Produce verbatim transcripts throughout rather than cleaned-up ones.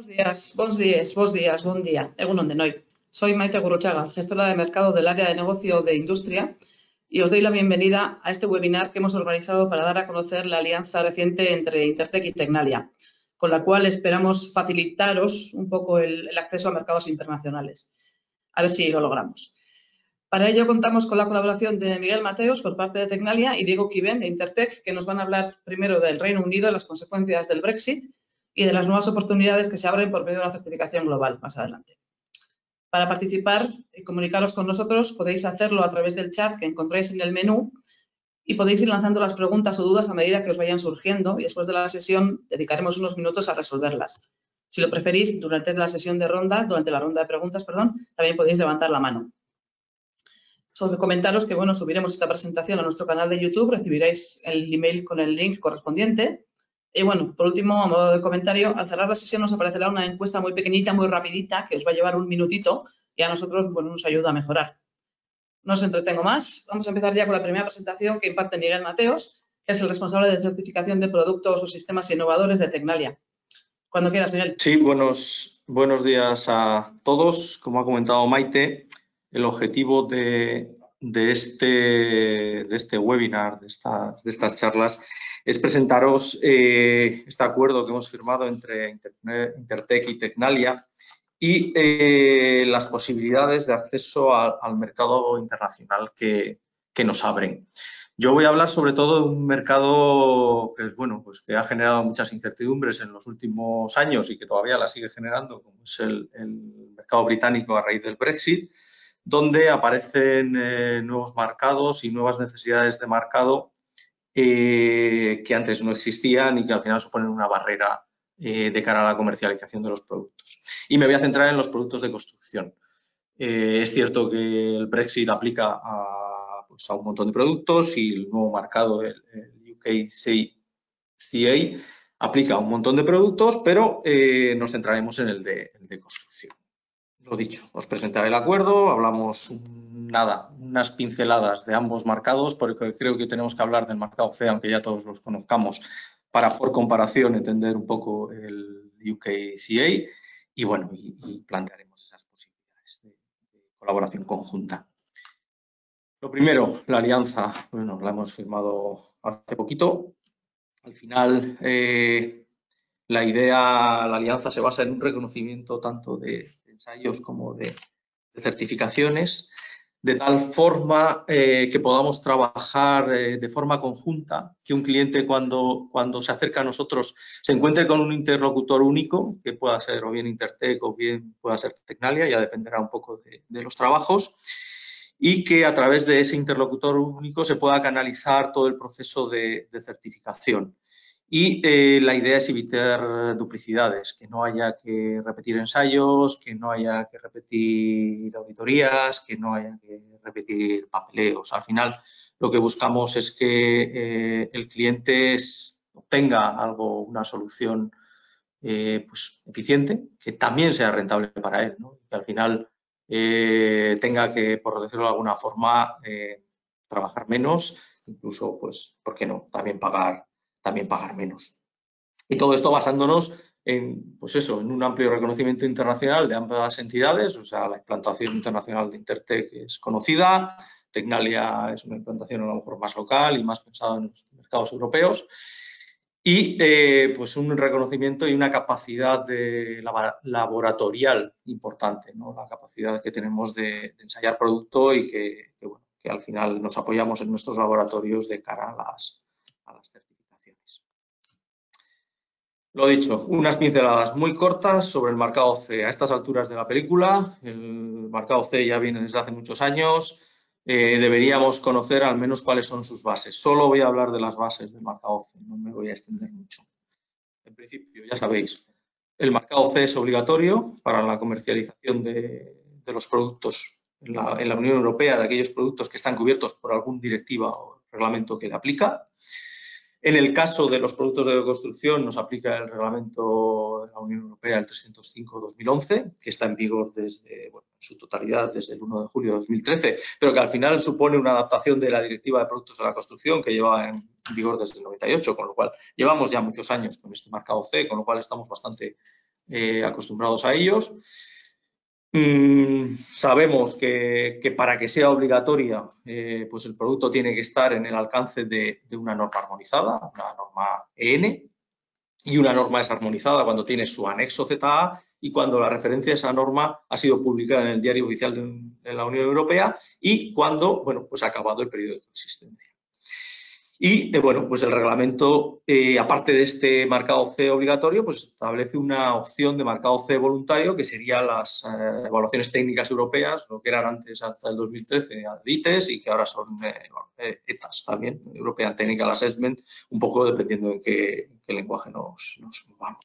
Buenos días, bons días, bons días, bon día. Egun on denoi. Soy Maite Gurruchaga, gestora de mercado del área de negocio de industria, y os doy la bienvenida a este webinar que hemos organizado para dar a conocer la alianza reciente entre Intertek y Tecnalia, con la cual esperamos facilitaros un poco el, el acceso a mercados internacionales. A ver si lo logramos. Para ello contamos con la colaboración de Miguel Mateos por parte de Tecnalia y Diego Quiven de Intertek, que nos van a hablar primero del Reino Unido, las consecuencias del Brexit y de las nuevas oportunidades que se abren por medio de la certificación global más adelante. Para participar y comunicaros con nosotros podéis hacerlo a través del chat que encontráis en el menú y podéis ir lanzando las preguntas o dudas a medida que os vayan surgiendo y después de la sesión dedicaremos unos minutos a resolverlas. Si lo preferís, durante la sesión de ronda, durante la ronda de preguntas, perdón, también podéis levantar la mano. Sobre comentaros que, bueno, subiremos esta presentación a nuestro canal de YouTube, recibiréis el email con el link correspondiente. Y bueno, por último, a modo de comentario, al cerrar la sesión nos aparecerá una encuesta muy pequeñita, muy rapidita, que os va a llevar un minutito y a nosotros, bueno, nos ayuda a mejorar. No os entretengo más. Vamos a empezar ya con la primera presentación que imparte Miguel Mateos, que es el responsable de certificación de productos o sistemas innovadores de Tecnalia. Cuando quieras, Miguel. Sí, buenos, buenos días a todos. Como ha comentado Maite, el objetivo de, de, este, de este webinar, de estas, de estas charlas, es presentaros eh, este acuerdo que hemos firmado entre Intertek y Tecnalia y eh, las posibilidades de acceso a, al mercado internacional que, que nos abren. Yo voy a hablar sobre todo de un mercado que, es, bueno, pues que ha generado muchas incertidumbres en los últimos años y que todavía la sigue generando, como es el, el mercado británico a raíz del Brexit, donde aparecen eh, nuevos mercados y nuevas necesidades de mercado eh, que antes no existían y que al final suponen una barrera eh, de cara a la comercialización de los productos. Y me voy a centrar en los productos de construcción. Eh, es cierto que el Brexit aplica a, pues, a un montón de productos y el nuevo mercado, el, el U K C A, aplica a un montón de productos, pero eh, nos centraremos en el de, el de construcción. Lo dicho, os presentaré el acuerdo, hablamos nada, unas pinceladas de ambos mercados, porque creo que tenemos que hablar del mercado C E, aunque ya todos los conozcamos, para por comparación entender un poco el U K C A y bueno, y, y plantearemos esas posibilidades de, de colaboración conjunta. Lo primero, la alianza, bueno, la hemos firmado hace poquito. Al final, eh, la idea, la alianza se basa en un reconocimiento tanto de ensayos como de, de certificaciones, de tal forma eh, que podamos trabajar eh, de forma conjunta, que un cliente cuando, cuando se acerca a nosotros se encuentre con un interlocutor único, que pueda ser o bien Intertek o bien pueda ser Tecnalia, ya dependerá un poco de, de los trabajos, y que a través de ese interlocutor único se pueda canalizar todo el proceso de, de certificación. Y eh, la idea es evitar duplicidades, que no haya que repetir ensayos, que no haya que repetir auditorías, que no haya que repetir papeleos. Al final, lo que buscamos es que eh, el cliente obtenga algo, una solución eh, pues, eficiente, que también sea rentable para él, ¿no? Que al final eh, tenga que, por decirlo de alguna forma, eh, trabajar menos, incluso, pues, ¿por qué no?, también pagar también pagar menos. Y todo esto basándonos en, pues eso, en un amplio reconocimiento internacional de ambas entidades, o sea, la implantación internacional de Intertek es conocida, Tecnalia es una implantación a lo mejor más local y más pensada en los mercados europeos, y eh, pues un reconocimiento y una capacidad de laboratorial importante, ¿no? La capacidad que tenemos de, de ensayar producto y que, que, bueno, que al final nos apoyamos en nuestros laboratorios de cara a las, a las certificaciones. Lo dicho, unas pinceladas muy cortas sobre el mercado C E. A estas alturas de la película, el mercado C E ya viene desde hace muchos años. Eh, deberíamos conocer al menos cuáles son sus bases. Solo voy a hablar de las bases del mercado C E, no me voy a extender mucho. En principio, ya sabéis, el mercado C E es obligatorio para la comercialización de, de los productos en la, en la Unión Europea, de aquellos productos que están cubiertos por alguna directiva o reglamento que le aplica. En el caso de los productos de construcción nos aplica el reglamento de la Unión Europea, el trescientos cinco barra dos mil once, que está en vigor desde, bueno, en su totalidad desde el uno de julio de dos mil trece, pero que al final supone una adaptación de la Directiva de Productos de la Construcción que lleva en vigor desde el noventa y ocho, con lo cual llevamos ya muchos años con este mercado C E, con lo cual estamos bastante, eh, acostumbrados a ellos. Mm, sabemos que, que para que sea obligatoria, eh, pues el producto tiene que estar en el alcance de, de una norma armonizada, una norma E N, y una norma desarmonizada cuando tiene su anexo Z A y cuando la referencia a esa norma ha sido publicada en el Diario Oficial de, de la Unión Europea y cuando, bueno, pues ha acabado el periodo de coexistencia. Y, eh, bueno, pues el reglamento, eh, aparte de este marcado C obligatorio, pues establece una opción de marcado C voluntario, que serían las eh, evaluaciones técnicas europeas, lo que eran antes hasta el dos mil trece I T E S y que ahora son eh, E T A S también, European Technical Assessment, un poco dependiendo en qué, en qué lenguaje nos, nos movamos.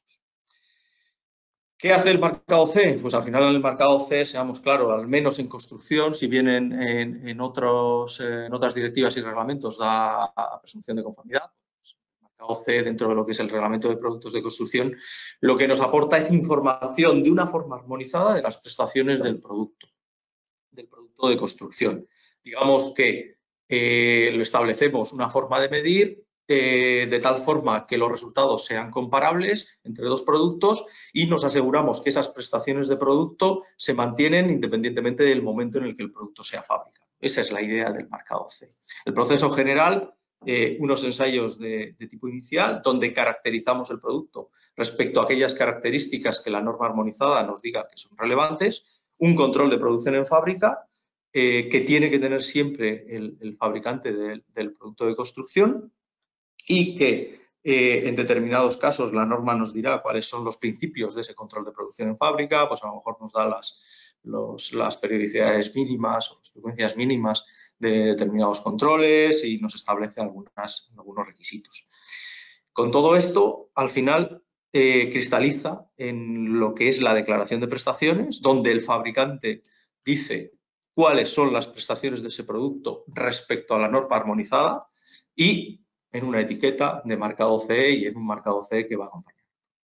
¿Qué hace el marcado C? Pues al final el marcado C, seamos claros, al menos en construcción, si bien en, en, en, otros, eh, en otras directivas y reglamentos da presunción de conformidad, pues el marcado C dentro de lo que es el reglamento de productos de construcción, lo que nos aporta es información de una forma armonizada de las prestaciones del producto, del producto de construcción. Digamos que eh, lo establecemos una forma de medir Eh, de tal forma que los resultados sean comparables entre dos productos y nos aseguramos que esas prestaciones de producto se mantienen independientemente del momento en el que el producto sea fabricado. Esa es la idea del marcado C. El proceso general, eh, unos ensayos de, de tipo inicial donde caracterizamos el producto respecto a aquellas características que la norma armonizada nos diga que son relevantes, un control de producción en fábrica eh, que tiene que tener siempre el, el fabricante de, del producto de construcción, y que eh, en determinados casos la norma nos dirá cuáles son los principios de ese control de producción en fábrica, pues a lo mejor nos da las, los, las periodicidades mínimas o las frecuencias mínimas de determinados controles y nos establece algunas, algunos requisitos. Con todo esto, al final, eh, cristaliza en lo que es la declaración de prestaciones, donde el fabricante dice cuáles son las prestaciones de ese producto respecto a la norma armonizada y en una etiqueta de marcado C E y en un marcado C E que va a acompañar.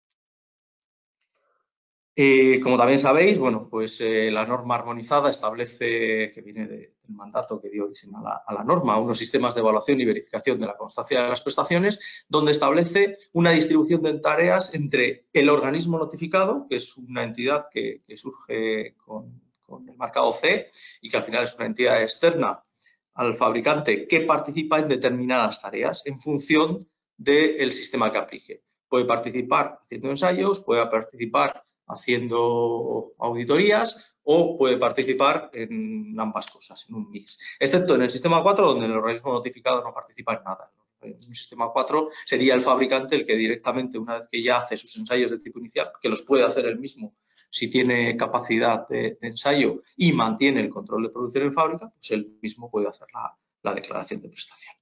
Eh, como también sabéis, bueno, pues eh, la norma armonizada establece, que viene de, del mandato que dio origen a la, a la norma, unos sistemas de evaluación y verificación de la constancia de las prestaciones, donde establece una distribución de tareas entre el organismo notificado, que es una entidad que, que surge con, con el marcado C y que al final es una entidad externa al fabricante que participa en determinadas tareas en función del sistema que aplique. Puede participar haciendo ensayos, puede participar haciendo auditorías o puede participar en ambas cosas, en un mix. Excepto en el sistema cuatro, donde el organismo notificado no participa en nada. En un sistema cuatro sería el fabricante el que directamente, una vez que ya hace sus ensayos de tipo inicial, que los puede hacer él mismo si tiene capacidad de, de ensayo y mantiene el control de producción en fábrica, pues él mismo puede hacer la, la declaración de prestaciones.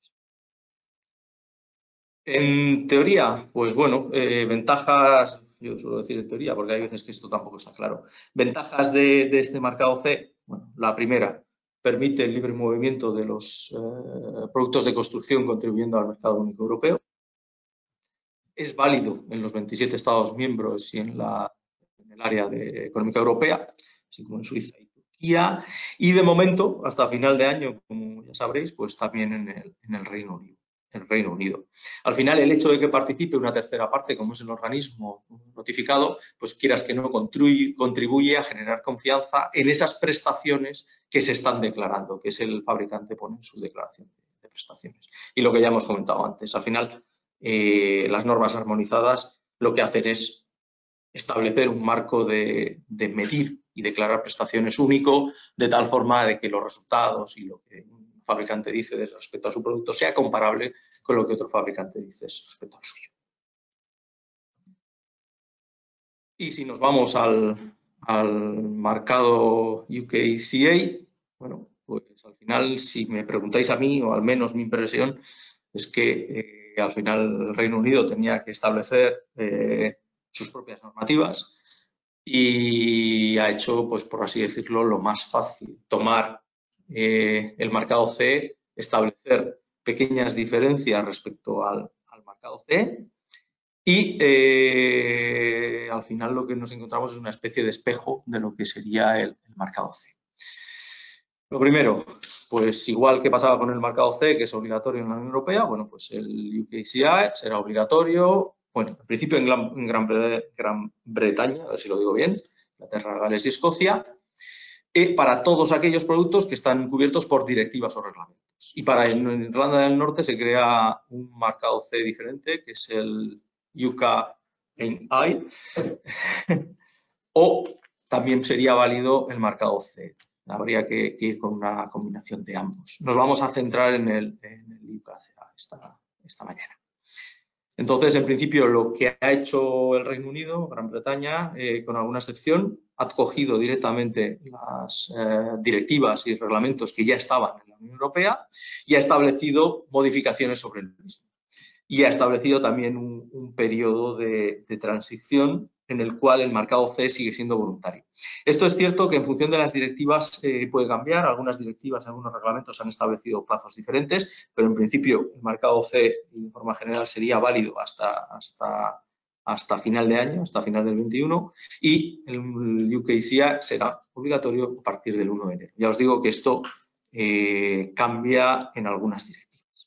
En teoría, pues bueno, eh, ventajas, yo suelo decir en teoría porque hay veces que esto tampoco está claro. Ventajas de, de este marcado C, bueno, la primera, permite el libre movimiento de los eh, productos de construcción contribuyendo al mercado único europeo. Es válido en los veintisiete Estados miembros y en, la, en el área de, económica europea, así como en Suiza y Turquía. Y de momento, hasta final de año, como ya sabréis, pues también en el, en el Reino Unido. El Reino Unido. Al final, el hecho de que participe una tercera parte, como es el organismo notificado, pues quieras que no, contribuye a generar confianza en esas prestaciones que se están declarando, que es el fabricante pone en su declaración de prestaciones. Y lo que ya hemos comentado antes, al final, eh, las normas armonizadas lo que hacen es establecer un marco de, de medir y declarar prestaciones único, de tal forma de que los resultados y lo que fabricante dice respecto a su producto sea comparable con lo que otro fabricante dice respecto al suyo. Y si nos vamos al, al marcado U K C A, bueno, pues al final, si me preguntáis a mí, o al menos mi impresión, es que eh, al final el Reino Unido tenía que establecer eh, sus propias normativas y ha hecho, pues por así decirlo, lo más fácil, tomar eh, el marcado C, establecer pequeñas diferencias respecto al, al marcado C y eh, al final lo que nos encontramos es una especie de espejo de lo que sería el, el marcado C. Lo primero, pues igual que pasaba con el marcado C, que es obligatorio en la Unión Europea, bueno, pues el U K C A será obligatorio bueno, en principio en Gran, en Gran, Bre Gran Bretaña, a ver si lo digo bien, Inglaterra, Gales y Escocia, eh, para todos aquellos productos que están cubiertos por directivas o reglamentos. Y para en Irlanda del Norte se crea un marcado C diferente, que es el U K I, o también sería válido el marcado C. Habría que, que ir con una combinación de ambos. Nos vamos a centrar en el, en el U K C A esta, esta mañana. Entonces, en principio, lo que ha hecho el Reino Unido, Gran Bretaña, eh, con alguna excepción, ha cogido directamente las eh, directivas y reglamentos que ya estaban en la Unión Europea y ha establecido modificaciones sobre el mismo. Y ha establecido también un, un periodo de, de transición en el cual el marcado C sigue siendo voluntario. Esto es cierto que en función de las directivas eh, puede cambiar. Algunas directivas, algunos reglamentos han establecido plazos diferentes, pero en principio el marcado C, de forma general, sería válido hasta, hasta, hasta final de año, hasta final del veintiuno, y el U K C A será obligatorio a partir del uno de enero. Ya os digo que esto eh, cambia en algunas directivas.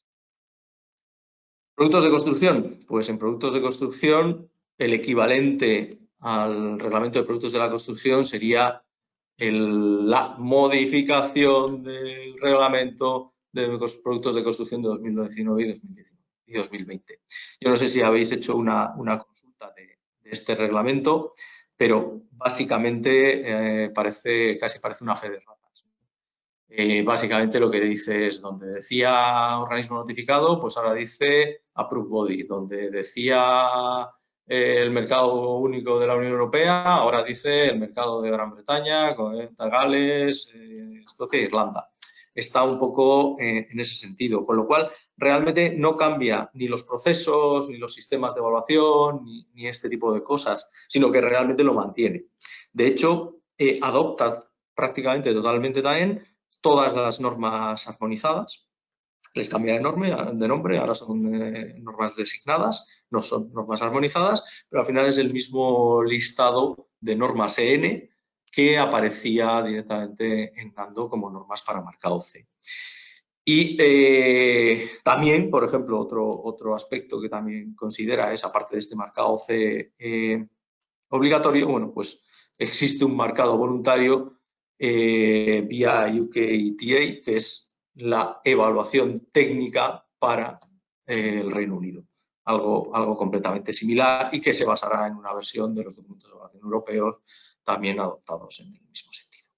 ¿Productos de construcción? Pues en productos de construcción el equivalente al reglamento de productos de la construcción sería el, la modificación del reglamento de productos de construcción de dos mil diecinueve y, dos mil diecinueve y dos mil veinte. Yo no sé si habéis hecho una, una consulta de, de este reglamento, pero básicamente eh, parece, casi parece una fe de ratas. Eh, básicamente lo que dice es, donde decía organismo notificado, pues ahora dice approved body. Donde decía eh, el mercado único de la Unión Europea, ahora dice el mercado de Gran Bretaña, Gales, eh, Escocia e Irlanda. Está un poco eh, en ese sentido, con lo cual realmente no cambia ni los procesos, ni los sistemas de evaluación, ni, ni este tipo de cosas, sino que realmente lo mantiene. De hecho, eh, adopta prácticamente totalmente también todas las normas armonizadas, les cambia de, norme, de nombre, ahora son eh, normas designadas, no son normas armonizadas, pero al final es el mismo listado de normas E N que aparecía directamente en Nando como normas para marcado C. Y eh, también, por ejemplo, otro, otro aspecto que también considera es, aparte de este marcado C eh, obligatorio, bueno, pues existe un marcado voluntario Eh, vía U K T A, que es la evaluación técnica para eh, el Reino Unido. Algo, algo completamente similar y que se basará en una versión de los documentos de evaluación europeos también adoptados en el mismo sentido.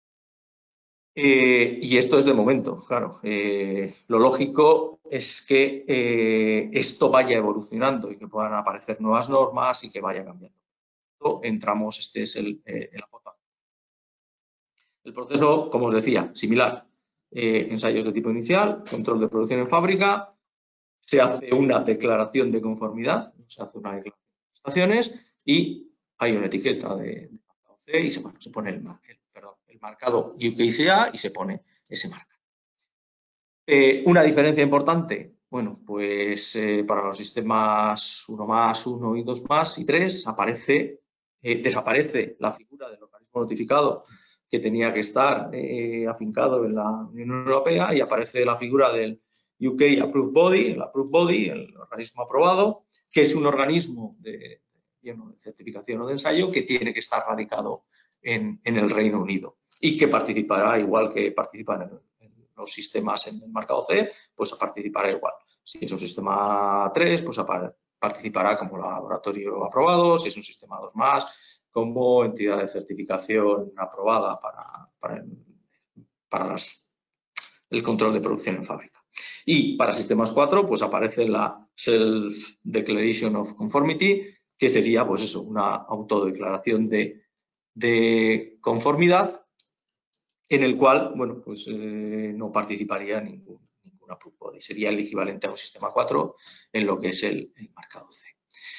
Eh, y esto es de momento, claro. Eh, lo lógico es que eh, esto vaya evolucionando y que puedan aparecer nuevas normas y que vaya cambiando. Entramos, este es el, eh, la foto. El proceso, como os decía, similar. Eh, ensayos de tipo inicial, control de producción en fábrica, se hace una declaración de conformidad, se hace una declaración de prestaciones y hay una etiqueta de, de marcado C y se, bueno, se pone el, el, perdón, el marcado U K C A y se pone ese marcado. Eh, una diferencia importante, bueno, pues eh, para los sistemas uno más, uno y dos más y tres aparece, eh, desaparece la figura del organismo notificado que tenía que estar eh, afincado en la Unión Europea y aparece la figura del U K Approved Body, el Approved Body, el organismo aprobado, que es un organismo de, de, de certificación o de ensayo que tiene que estar radicado en, en el Reino Unido y que participará igual que participan en, en los sistemas en el marcado C, pues participará igual. Si es un sistema tres, pues participará como laboratorio aprobado, si es un sistema dos más, como entidad de certificación aprobada para, para, el, para las, el control de producción en fábrica. Y para sistemas cuatro, pues aparece la Self Declaration of Conformity, que sería, pues eso, una autodeclaración de, de conformidad en el cual, bueno, pues eh, no participaría ningún, ningún approved body. Sería el equivalente a un sistema cuatro en lo que es el, el marcado C.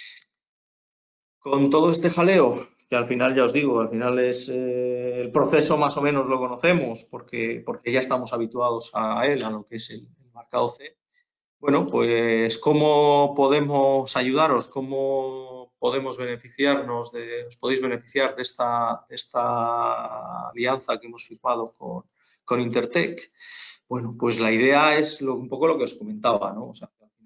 Con todo este jaleo, que al final ya os digo, al final es eh, el proceso más o menos lo conocemos porque, porque ya estamos habituados a él, a lo que es el, el marcado C. Bueno, pues ¿cómo podemos ayudaros? ¿Cómo podemos beneficiarnos? De, ¿Os podéis beneficiar de esta, de esta alianza que hemos firmado con, con Intertek? Bueno, pues la idea es lo, un poco lo que os comentaba, ¿no? O sea, al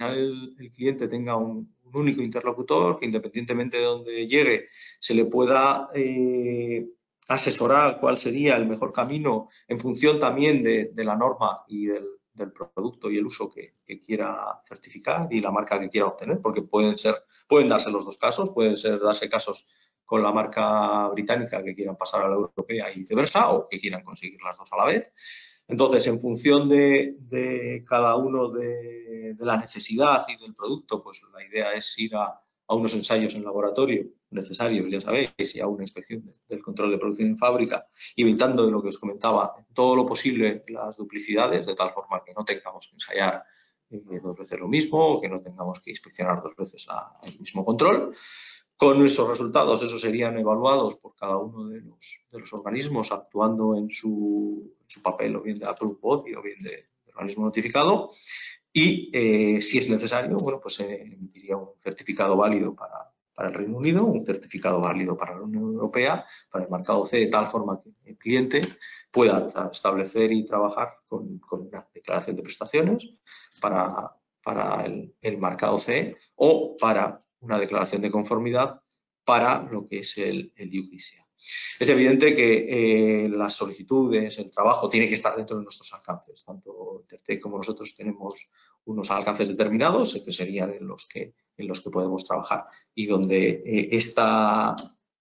final el, el cliente tenga un, un único interlocutor, que independientemente de donde llegue, se le pueda eh, asesorar cuál sería el mejor camino en función también de, de la norma y del, del producto y el uso que, que quiera certificar y la marca que quiera obtener, porque pueden ser, pueden darse los dos casos, pueden ser darse casos con la marca británica que quieran pasar a la europea y viceversa, o que quieran conseguir las dos a la vez. Entonces, en función de, de cada uno de, de la necesidad y del producto, pues la idea es ir a, a unos ensayos en laboratorio necesarios, ya sabéis, y a una inspección del control de producción en fábrica, evitando lo que os comentaba, todo lo posible las duplicidades, de tal forma que no tengamos que ensayar eh, dos veces lo mismo, o que no tengamos que inspeccionar dos veces la, el mismo control. Con esos resultados, esos serían evaluados por cada uno de los, de los organismos actuando en su, en su papel, o bien de Approved Body o bien de, de organismo notificado. Y eh, si es necesario, bueno, pues se eh, emitiría un certificado válido para, para el Reino Unido, un certificado válido para la Unión Europea, para el mercado C, de tal forma que el cliente pueda establecer y trabajar con, con una declaración de prestaciones para, para el, el mercado C o para una declaración de conformidad para lo que es el, el U K S A. Es evidente que eh, las solicitudes, el trabajo, tiene que estar dentro de nuestros alcances. Tanto Intertek como nosotros tenemos unos alcances determinados, que serían en los que, en los que podemos trabajar. Y donde eh, esta,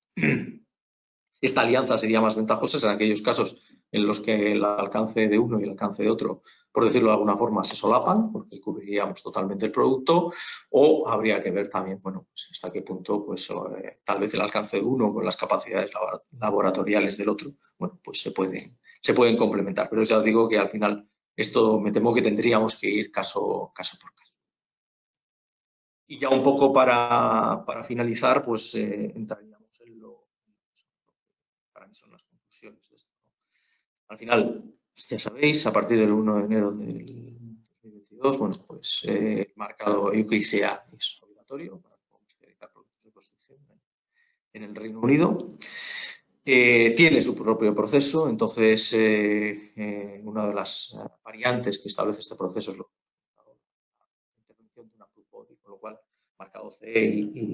esta alianza sería más ventajosa en aquellos casos en los que el alcance de uno y el alcance de otro, por decirlo de alguna forma, se solapan, porque cubriríamos totalmente el producto, o habría que ver también, bueno, pues hasta qué punto, pues eh, tal vez el alcance de uno con las capacidades laboratoriales del otro, bueno, pues se pueden, se pueden complementar. Pero ya os digo que al final esto me temo que tendríamos que ir caso, caso por caso. Y ya un poco para, para finalizar, pues eh, entraríamos en lo para mí son las conclusiones de esto. Al final, ya sabéis, a partir del uno de enero del dos mil veintidós, bueno, pues eh, el marcado U K S A es obligatorio para comercializar productos de construcción en el Reino Unido. Eh, tiene su propio proceso, entonces eh, eh, una de las variantes que establece este proceso es lo, la intervención de una body, con lo cual marcado C y,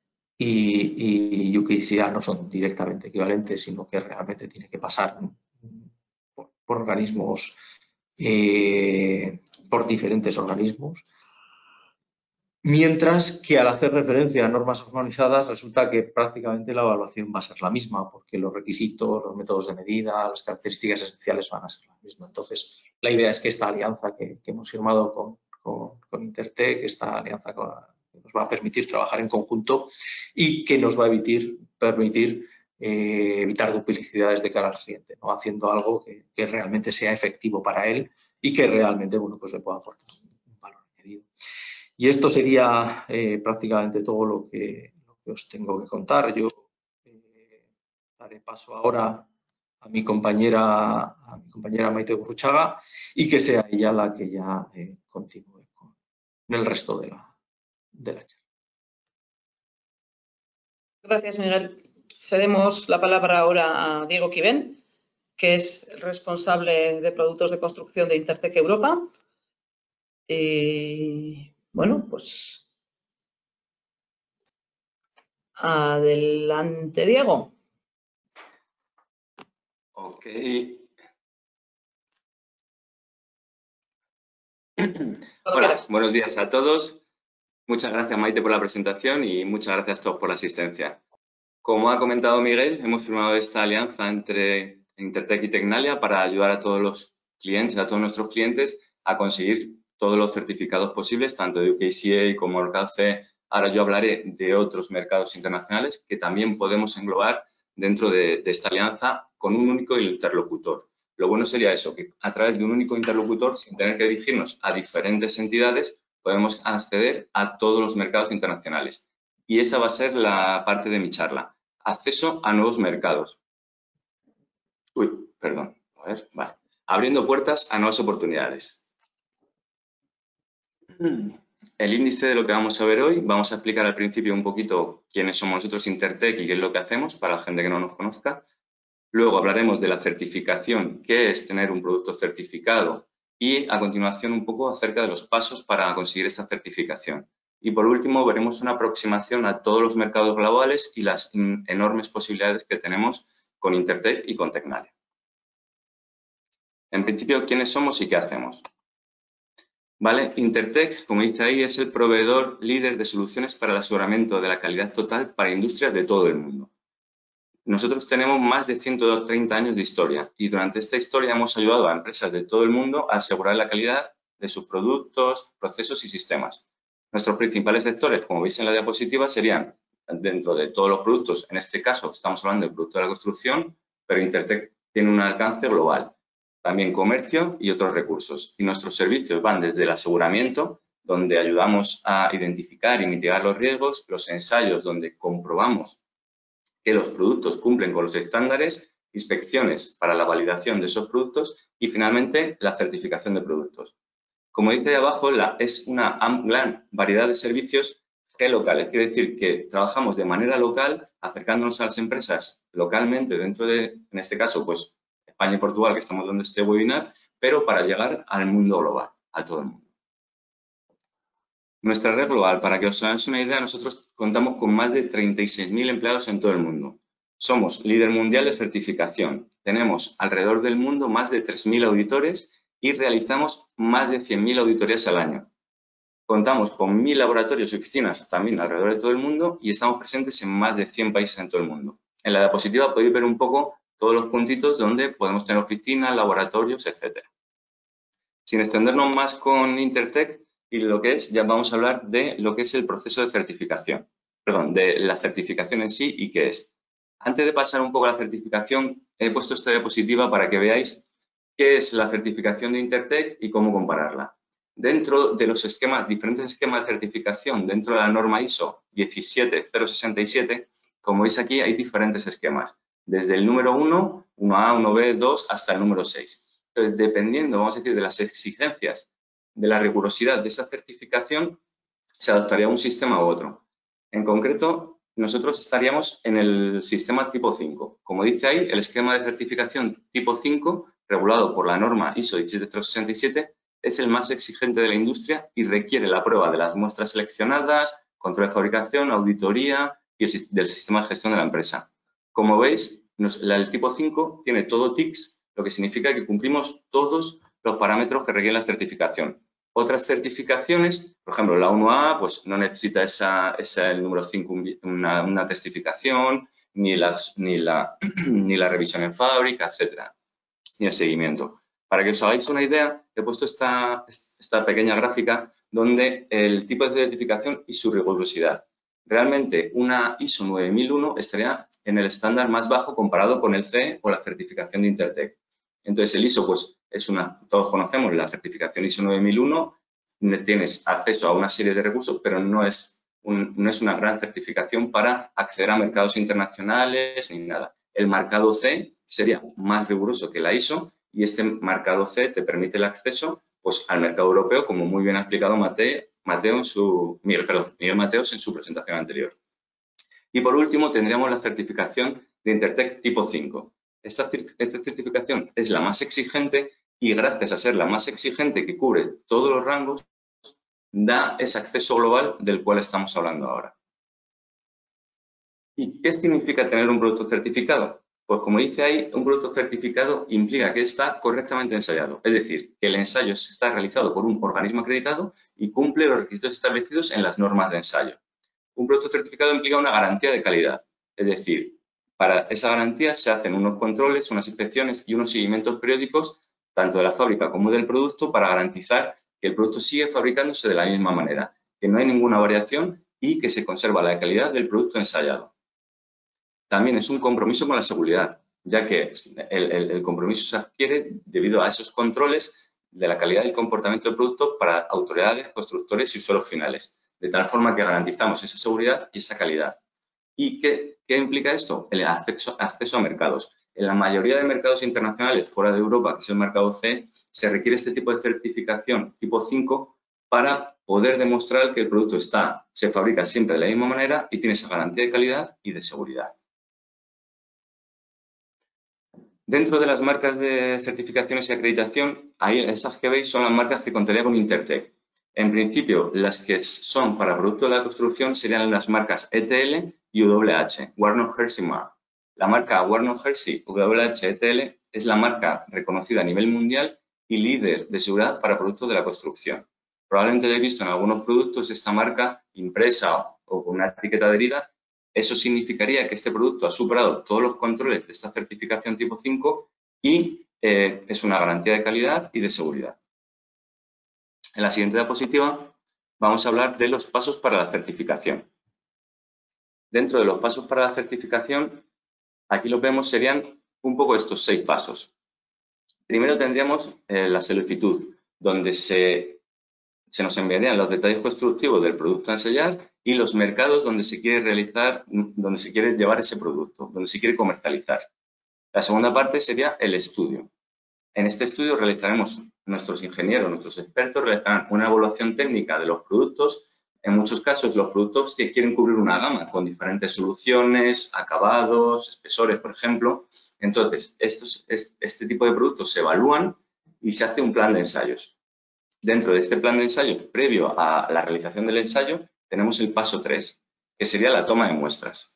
y, y U K S A no son directamente equivalentes, sino que realmente tiene que pasar por, por organismos, eh, por diferentes organismos. Mientras que al hacer referencia a normas armonizadas resulta que prácticamente la evaluación va a ser la misma, porque los requisitos, los métodos de medida, las características esenciales van a ser las mismas. Entonces, la idea es que esta alianza que, que hemos firmado con, con, con Intertek, esta alianza con, que nos va a permitir trabajar en conjunto y que nos va a evitar, permitir eh, evitar duplicidades de cara al cliente, ¿no? Haciendo algo que, que realmente sea efectivo para él y que realmente, bueno, pues le pueda aportar un valor añadido. Y esto sería eh, prácticamente todo lo que, lo que os tengo que contar. Yo eh, daré paso ahora a mi compañera, a mi compañera Maite Gurruchaga, y que sea ella la que ya eh, continúe con el resto de la, de la charla. Gracias, Miguel. Cedemos la palabra ahora a Diego Quivén, que es el responsable de productos de construcción de Intertek Europa. Y bueno, pues adelante, Diego. Ok. Hola, buenos días a todos. Muchas gracias, Maite, por la presentación y muchas gracias a todos por la asistencia. Como ha comentado Miguel, hemos firmado esta alianza entre Intertek y Tecnalia para ayudar a todos los clientes, a todos nuestros clientes, a conseguir todos los certificados posibles, tanto de U K S A como mercado C. Ahora yo hablaré de otros mercados internacionales que también podemos englobar dentro de, de esta alianza con un único interlocutor. Lo bueno sería eso, que a través de un único interlocutor, sin tener que dirigirnos a diferentes entidades, podemos acceder a todos los mercados internacionales. Y esa va a ser la parte de mi charla. Acceso a nuevos mercados. Uy, perdón. A ver, vale. Abriendo puertas a nuevas oportunidades. El índice de lo que vamos a ver hoy, vamos a explicar al principio un poquito quiénes somos nosotros Intertek y qué es lo que hacemos para la gente que no nos conozca. Luego hablaremos de la certificación, qué es tener un producto certificado y a continuación un poco acerca de los pasos para conseguir esta certificación. Y por último veremos una aproximación a todos los mercados globales y las enormes posibilidades que tenemos con Intertek y con Tecnalia. En principio, ¿quiénes somos y qué hacemos? ¿Vale? Intertek, como dice ahí, es el proveedor líder de soluciones para el aseguramiento de la calidad total para industrias de todo el mundo. Nosotros tenemos más de ciento treinta años de historia y durante esta historia hemos ayudado a empresas de todo el mundo a asegurar la calidad de sus productos, procesos y sistemas. Nuestros principales sectores, como veis en la diapositiva, serían dentro de todos los productos. En este caso, estamos hablando de productos de la construcción, pero Intertek tiene un alcance global. También comercio y otros recursos. Y nuestros servicios van desde el aseguramiento, donde ayudamos a identificar y mitigar los riesgos, los ensayos, donde comprobamos que los productos cumplen con los estándares, inspecciones para la validación de esos productos y, finalmente, la certificación de productos. Como dice ahí abajo, la, es una gran variedad de servicios locales. Quiere decir que trabajamos de manera local, acercándonos a las empresas localmente dentro de, en este caso, pues, España y Portugal, que estamos dando este webinar, pero para llegar al mundo global, a todo el mundo. Nuestra red global, para que os hagáis una idea, nosotros contamos con más de treinta y seis mil empleados en todo el mundo. Somos líder mundial de certificación. Tenemos alrededor del mundo más de tres mil auditores y realizamos más de cien mil auditorías al año. Contamos con mil laboratorios y oficinas también alrededor de todo el mundo y estamos presentes en más de cien países en todo el mundo. En la diapositiva podéis ver un poco todos los puntitos donde podemos tener oficinas, laboratorios, etcétera. Sin extendernos más con Intertek y lo que es, ya vamos a hablar de lo que es el proceso de certificación. Perdón, de la certificación en sí y qué es. Antes de pasar un poco a la certificación, he puesto esta diapositiva para que veáis qué es la certificación de Intertek y cómo compararla. Dentro de los esquemas, diferentes esquemas de certificación, dentro de la norma I S O diecisiete cero sesenta y siete, como veis aquí hay diferentes esquemas. Desde el número uno, uno A, uno B, dos, hasta el número seis. Entonces, dependiendo, vamos a decir, de las exigencias, de la rigurosidad de esa certificación, se adaptaría a un sistema u otro. En concreto, nosotros estaríamos en el sistema tipo cinco. Como dice ahí, el esquema de certificación tipo cinco, regulado por la norma I S O diecisiete cero sesenta y siete, es el más exigente de la industria y requiere la prueba de las muestras seleccionadas, control de fabricación, auditoría y el, del sistema de gestión de la empresa. Como veis, nos, la, el tipo cinco tiene todo tics, lo que significa que cumplimos todos los parámetros que requiere la certificación. Otras certificaciones, por ejemplo, la uno A, pues no necesita esa, esa el número cinco, una, una testificación, ni, las, ni, la, ni la revisión en fábrica, etcétera, ni el seguimiento. Para que os hagáis una idea, he puesto esta, esta pequeña gráfica donde el tipo de certificación y su rigurosidad. Realmente, una I S O nueve mil uno estaría en el estándar más bajo comparado con el C E o la certificación de Intertek. Entonces, el I S O, pues, es una, todos conocemos la certificación I S O nueve mil uno, tienes acceso a una serie de recursos, pero no es, un, no es una gran certificación para acceder a mercados internacionales ni nada. El marcado C sería más riguroso que la I S O y este marcado C te permite el acceso, pues, al mercado europeo, como muy bien ha explicado Mateo, Mateo en su, Miguel, perdón, Miguel Mateos en su presentación anterior. Y por último, tendríamos la certificación de Intertek tipo cinco. Esta, esta certificación es la más exigente y gracias a ser la más exigente que cubre todos los rangos, da ese acceso global del cual estamos hablando ahora. ¿Y qué significa tener un producto certificado? Pues como dice ahí, un producto certificado implica que está correctamente ensayado. Es decir, que el ensayo está realizado por un organismo acreditado y cumple los requisitos establecidos en las normas de ensayo. Un producto certificado implica una garantía de calidad. Es decir, para esa garantía se hacen unos controles, unas inspecciones y unos seguimientos periódicos, tanto de la fábrica como del producto, para garantizar que el producto sigue fabricándose de la misma manera, que no hay ninguna variación y que se conserva la calidad del producto ensayado. También es un compromiso con la seguridad, ya que el, el, el compromiso se adquiere debido a esos controles de la calidad y comportamiento del producto para autoridades, constructores y usuarios finales, de tal forma que garantizamos esa seguridad y esa calidad. ¿Y qué, qué implica esto? El acceso, acceso a mercados. En la mayoría de mercados internacionales fuera de Europa, que es el mercado C, se requiere este tipo de certificación tipo cinco para poder demostrar que el producto está, se fabrica siempre de la misma manera y tiene esa garantía de calidad y de seguridad. Dentro de las marcas de certificaciones y acreditación, ahí esas que veis son las marcas que contaría con Intertek. En principio, las que son para productos de la construcción serían las marcas E T L y W H, Warnock Hersey Mark. La marca Warnock Hersey W H E T L es la marca reconocida a nivel mundial y líder de seguridad para productos de la construcción. Probablemente hayáis visto en algunos productos esta marca impresa o con una etiqueta adherida. Eso significaría que este producto ha superado todos los controles de esta certificación tipo cinco y eh, es una garantía de calidad y de seguridad. En la siguiente diapositiva vamos a hablar de los pasos para la certificación. Dentro de los pasos para la certificación, aquí lo vemos serían un poco estos seis pasos. Primero tendríamos eh, la solicitud, donde se, se nos enviarían los detalles constructivos del producto a ensayar y los mercados donde se quiere realizar, donde se quiere llevar ese producto, donde se quiere comercializar. La segunda parte sería el estudio. En este estudio realizaremos, nuestros ingenieros, nuestros expertos realizarán una evaluación técnica de los productos. En muchos casos los productos que quieren cubrir una gama con diferentes soluciones, acabados, espesores, por ejemplo. Entonces, estos, este tipo de productos se evalúan y se hace un plan de ensayos. Dentro de este plan de ensayo, previo a la realización del ensayo, tenemos el paso tres, que sería la toma de muestras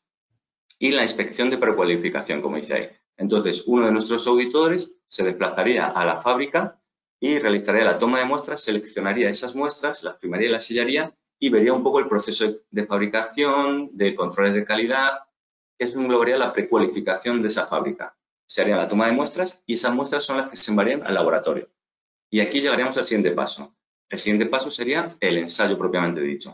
y la inspección de precualificación, como dice ahí. Entonces, uno de nuestros auditores se desplazaría a la fábrica y realizaría la toma de muestras, seleccionaría esas muestras, las firmaría y las sellaría y vería un poco el proceso de fabricación, de controles de calidad, que eso englobaría la precualificación de esa fábrica. Se haría la toma de muestras y esas muestras son las que se enviarían al laboratorio. Y aquí llegaríamos al siguiente paso. El siguiente paso sería el ensayo propiamente dicho,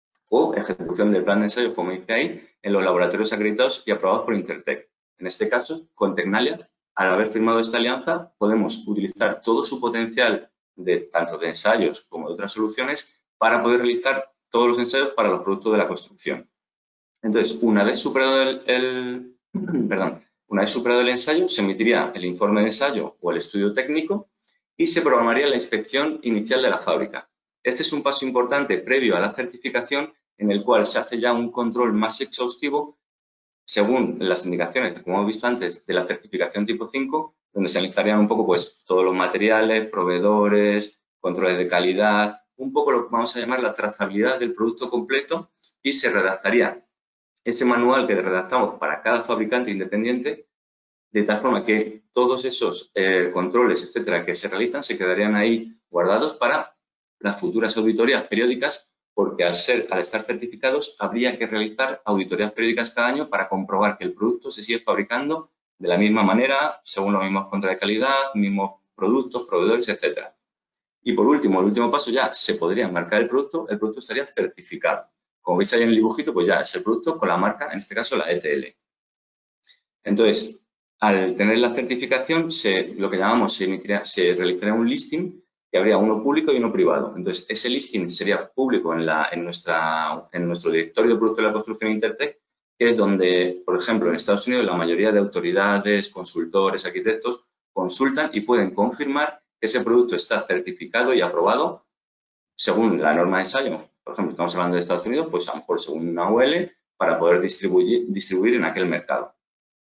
o ejecución del plan de ensayo, como dice ahí, en los laboratorios acreditados y aprobados por Intertek. En este caso, con Tecnalia, al haber firmado esta alianza, podemos utilizar todo su potencial, de, tanto de ensayos como de otras soluciones, para poder realizar todos los ensayos para los productos de la construcción. Entonces, una vez superado el, el, perdón, una vez superado el ensayo, se emitiría el informe de ensayo o el estudio técnico y se programaría la inspección inicial de la fábrica. Este es un paso importante previo a la certificación en el cual se hace ya un control más exhaustivo según las indicaciones, como hemos visto antes, de la certificación tipo cinco, donde se analizarían un poco pues, todos los materiales, proveedores, controles de calidad, un poco lo que vamos a llamar la trazabilidad del producto completo y se redactaría ese manual que redactamos para cada fabricante independiente, de tal forma que todos esos eh, controles, etcétera, que se realizan se quedarían ahí guardados para las futuras auditorías periódicas, porque al, ser, al estar certificados habría que realizar auditorías periódicas cada año para comprobar que el producto se sigue fabricando de la misma manera, según los mismos controles de calidad, mismos productos, proveedores, etcétera. Y por último, el último paso ya se podría marcar el producto, el producto estaría certificado. Como veis ahí en el dibujito, pues ya es el producto con la marca, en este caso la E T L. Entonces, al tener la certificación, se, lo que llamamos, se, emitirá, se realizaría un listing, que habría uno público y uno privado. Entonces, ese listing sería público en, la, en, nuestra, en nuestro directorio de productos de la construcción Intertek, que es donde, por ejemplo, en Estados Unidos, la mayoría de autoridades, consultores, arquitectos, consultan y pueden confirmar que ese producto está certificado y aprobado según la norma de ensayo. Por ejemplo, estamos hablando de Estados Unidos, pues a lo mejor según una U L para poder distribuir, distribuir en aquel mercado.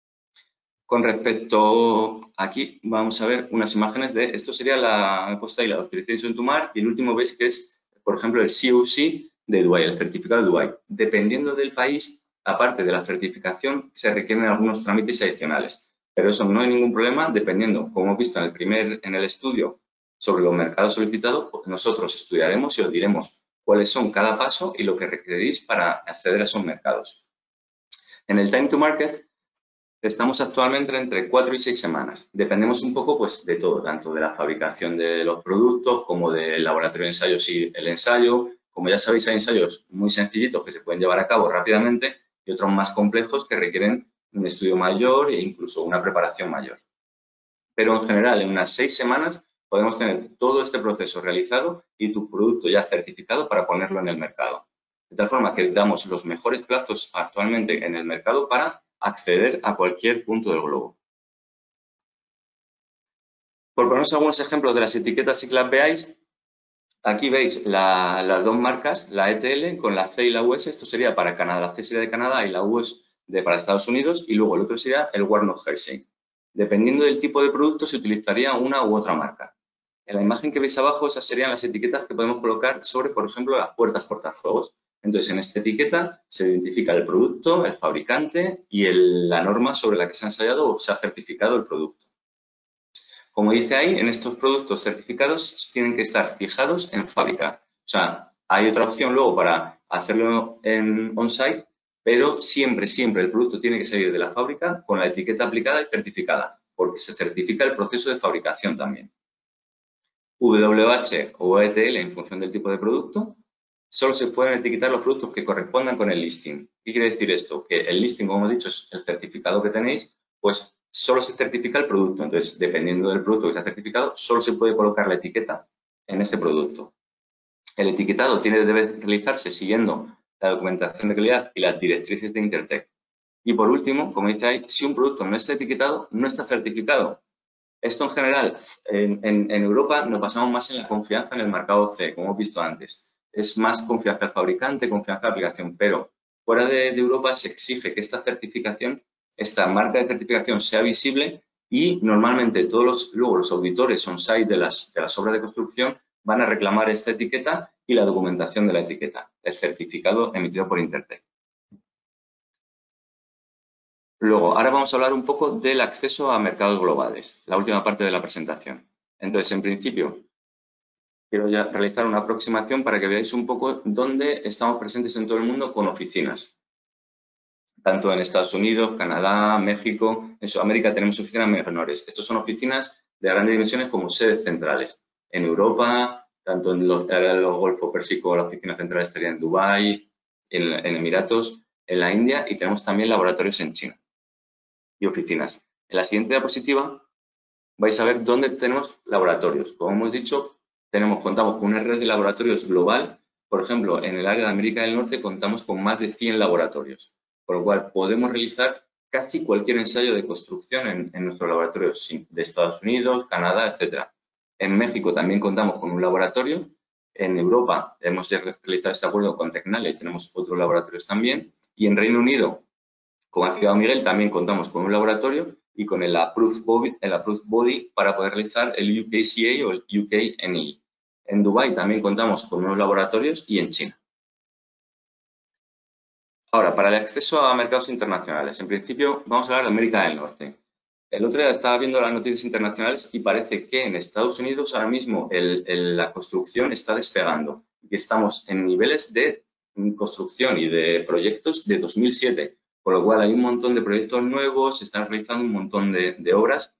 Con respecto, aquí vamos a ver unas imágenes de, esto sería la, he puesto ahí la autorización to mark y el último veis que es, por ejemplo, el C O C de Dubái, el certificado de Dubái. Dependiendo del país, aparte de la certificación, se requieren algunos trámites adicionales. Pero eso no hay ningún problema, dependiendo, como hemos visto en el primer, en el estudio sobre los mercados solicitados, pues nosotros estudiaremos y os diremos cuáles son cada paso y lo que requerís para acceder a esos mercados. En el time to market, estamos actualmente entre cuatro y seis semanas. Dependemos un poco pues, de todo, tanto de la fabricación de los productos como del laboratorio de ensayos y el ensayo. Como ya sabéis, hay ensayos muy sencillitos que se pueden llevar a cabo rápidamente y otros más complejos que requieren un estudio mayor e incluso una preparación mayor. Pero en general, en unas seis semanas podemos tener todo este proceso realizado y tu producto ya certificado para ponerlo en el mercado. De tal forma que damos los mejores plazos actualmente en el mercado para acceder a cualquier punto del globo. Por poneros algunos ejemplos de las etiquetas y que las veáis, aquí veis la, las dos marcas, la E T L con la C y la U S, esto sería para Canadá, la C sería de Canadá y la U S de, para Estados Unidos, y luego el otro sería el Warnock Hersey. Dependiendo del tipo de producto, se utilizaría una u otra marca. En la imagen que veis abajo, esas serían las etiquetas que podemos colocar sobre, por ejemplo, las puertas cortafuegos. Entonces, en esta etiqueta se identifica el producto, el fabricante y el, la norma sobre la que se ha ensayado o se ha certificado el producto. Como dice ahí, en estos productos certificados tienen que estar fijados en fábrica. O sea, hay otra opción luego para hacerlo en on-site, pero siempre, siempre el producto tiene que salir de la fábrica con la etiqueta aplicada y certificada, porque se certifica el proceso de fabricación también. W H o E T L en función del tipo de producto. Solo se pueden etiquetar los productos que correspondan con el listing. ¿Qué quiere decir esto? Que el listing, como hemos dicho, es el certificado que tenéis, pues solo se certifica el producto. Entonces, dependiendo del producto que se ha certificado, solo se puede colocar la etiqueta en ese producto. El etiquetado tiene debe realizarse siguiendo la documentación de calidad y las directrices de Intertek. Y por último, como dice ahí, si un producto no está etiquetado, no está certificado. Esto en general, en, en, en Europa nos basamos más en la confianza en el marcado C, como hemos visto antes. Es más confianza al fabricante, confianza a la aplicación, pero fuera de, de Europa se exige que esta certificación, esta marca de certificación sea visible y normalmente todos los, luego los auditores on-site de las, de las obras de construcción van a reclamar esta etiqueta y la documentación de la etiqueta, el certificado emitido por Intertek. Luego, ahora vamos a hablar un poco del acceso a mercados globales, la última parte de la presentación. Entonces, en principio, quiero ya realizar una aproximación para que veáis un poco dónde estamos presentes en todo el mundo con oficinas. Tanto en Estados Unidos, Canadá, México, en Sudamérica tenemos oficinas menores. Estos son oficinas de grandes dimensiones como sedes centrales. En Europa, tanto en los, en los Golfo Pérsico, la oficina central estaría en Dubái, en, en Emiratos, en la India y tenemos también laboratorios en China y oficinas. En la siguiente diapositiva vais a ver dónde tenemos laboratorios. Como hemos dicho, tenemos, contamos con una red de laboratorios global. Por ejemplo, en el área de América del Norte contamos con más de cien laboratorios, por lo cual podemos realizar casi cualquier ensayo de construcción en, en nuestros laboratorios de Estados Unidos, Canadá, etcétera. En México también contamos con un laboratorio. En Europa hemos realizado este acuerdo con Tecnalia y tenemos otros laboratorios también. Y en Reino Unido, como ha explicado Miguel, también contamos con un laboratorio y con el Approved Body, el Approved Body para poder realizar el U K C A o el U K N I. En Dubái también contamos con unos laboratorios y en China. Ahora, para el acceso a mercados internacionales, en principio vamos a hablar de América del Norte. El otro día estaba viendo las noticias internacionales y parece que en Estados Unidos ahora mismo el, el, la construcción está despegando y estamos en niveles de construcción y de proyectos de dos mil siete. Por lo cual hay un montón de proyectos nuevos, se están realizando un montón de, de obras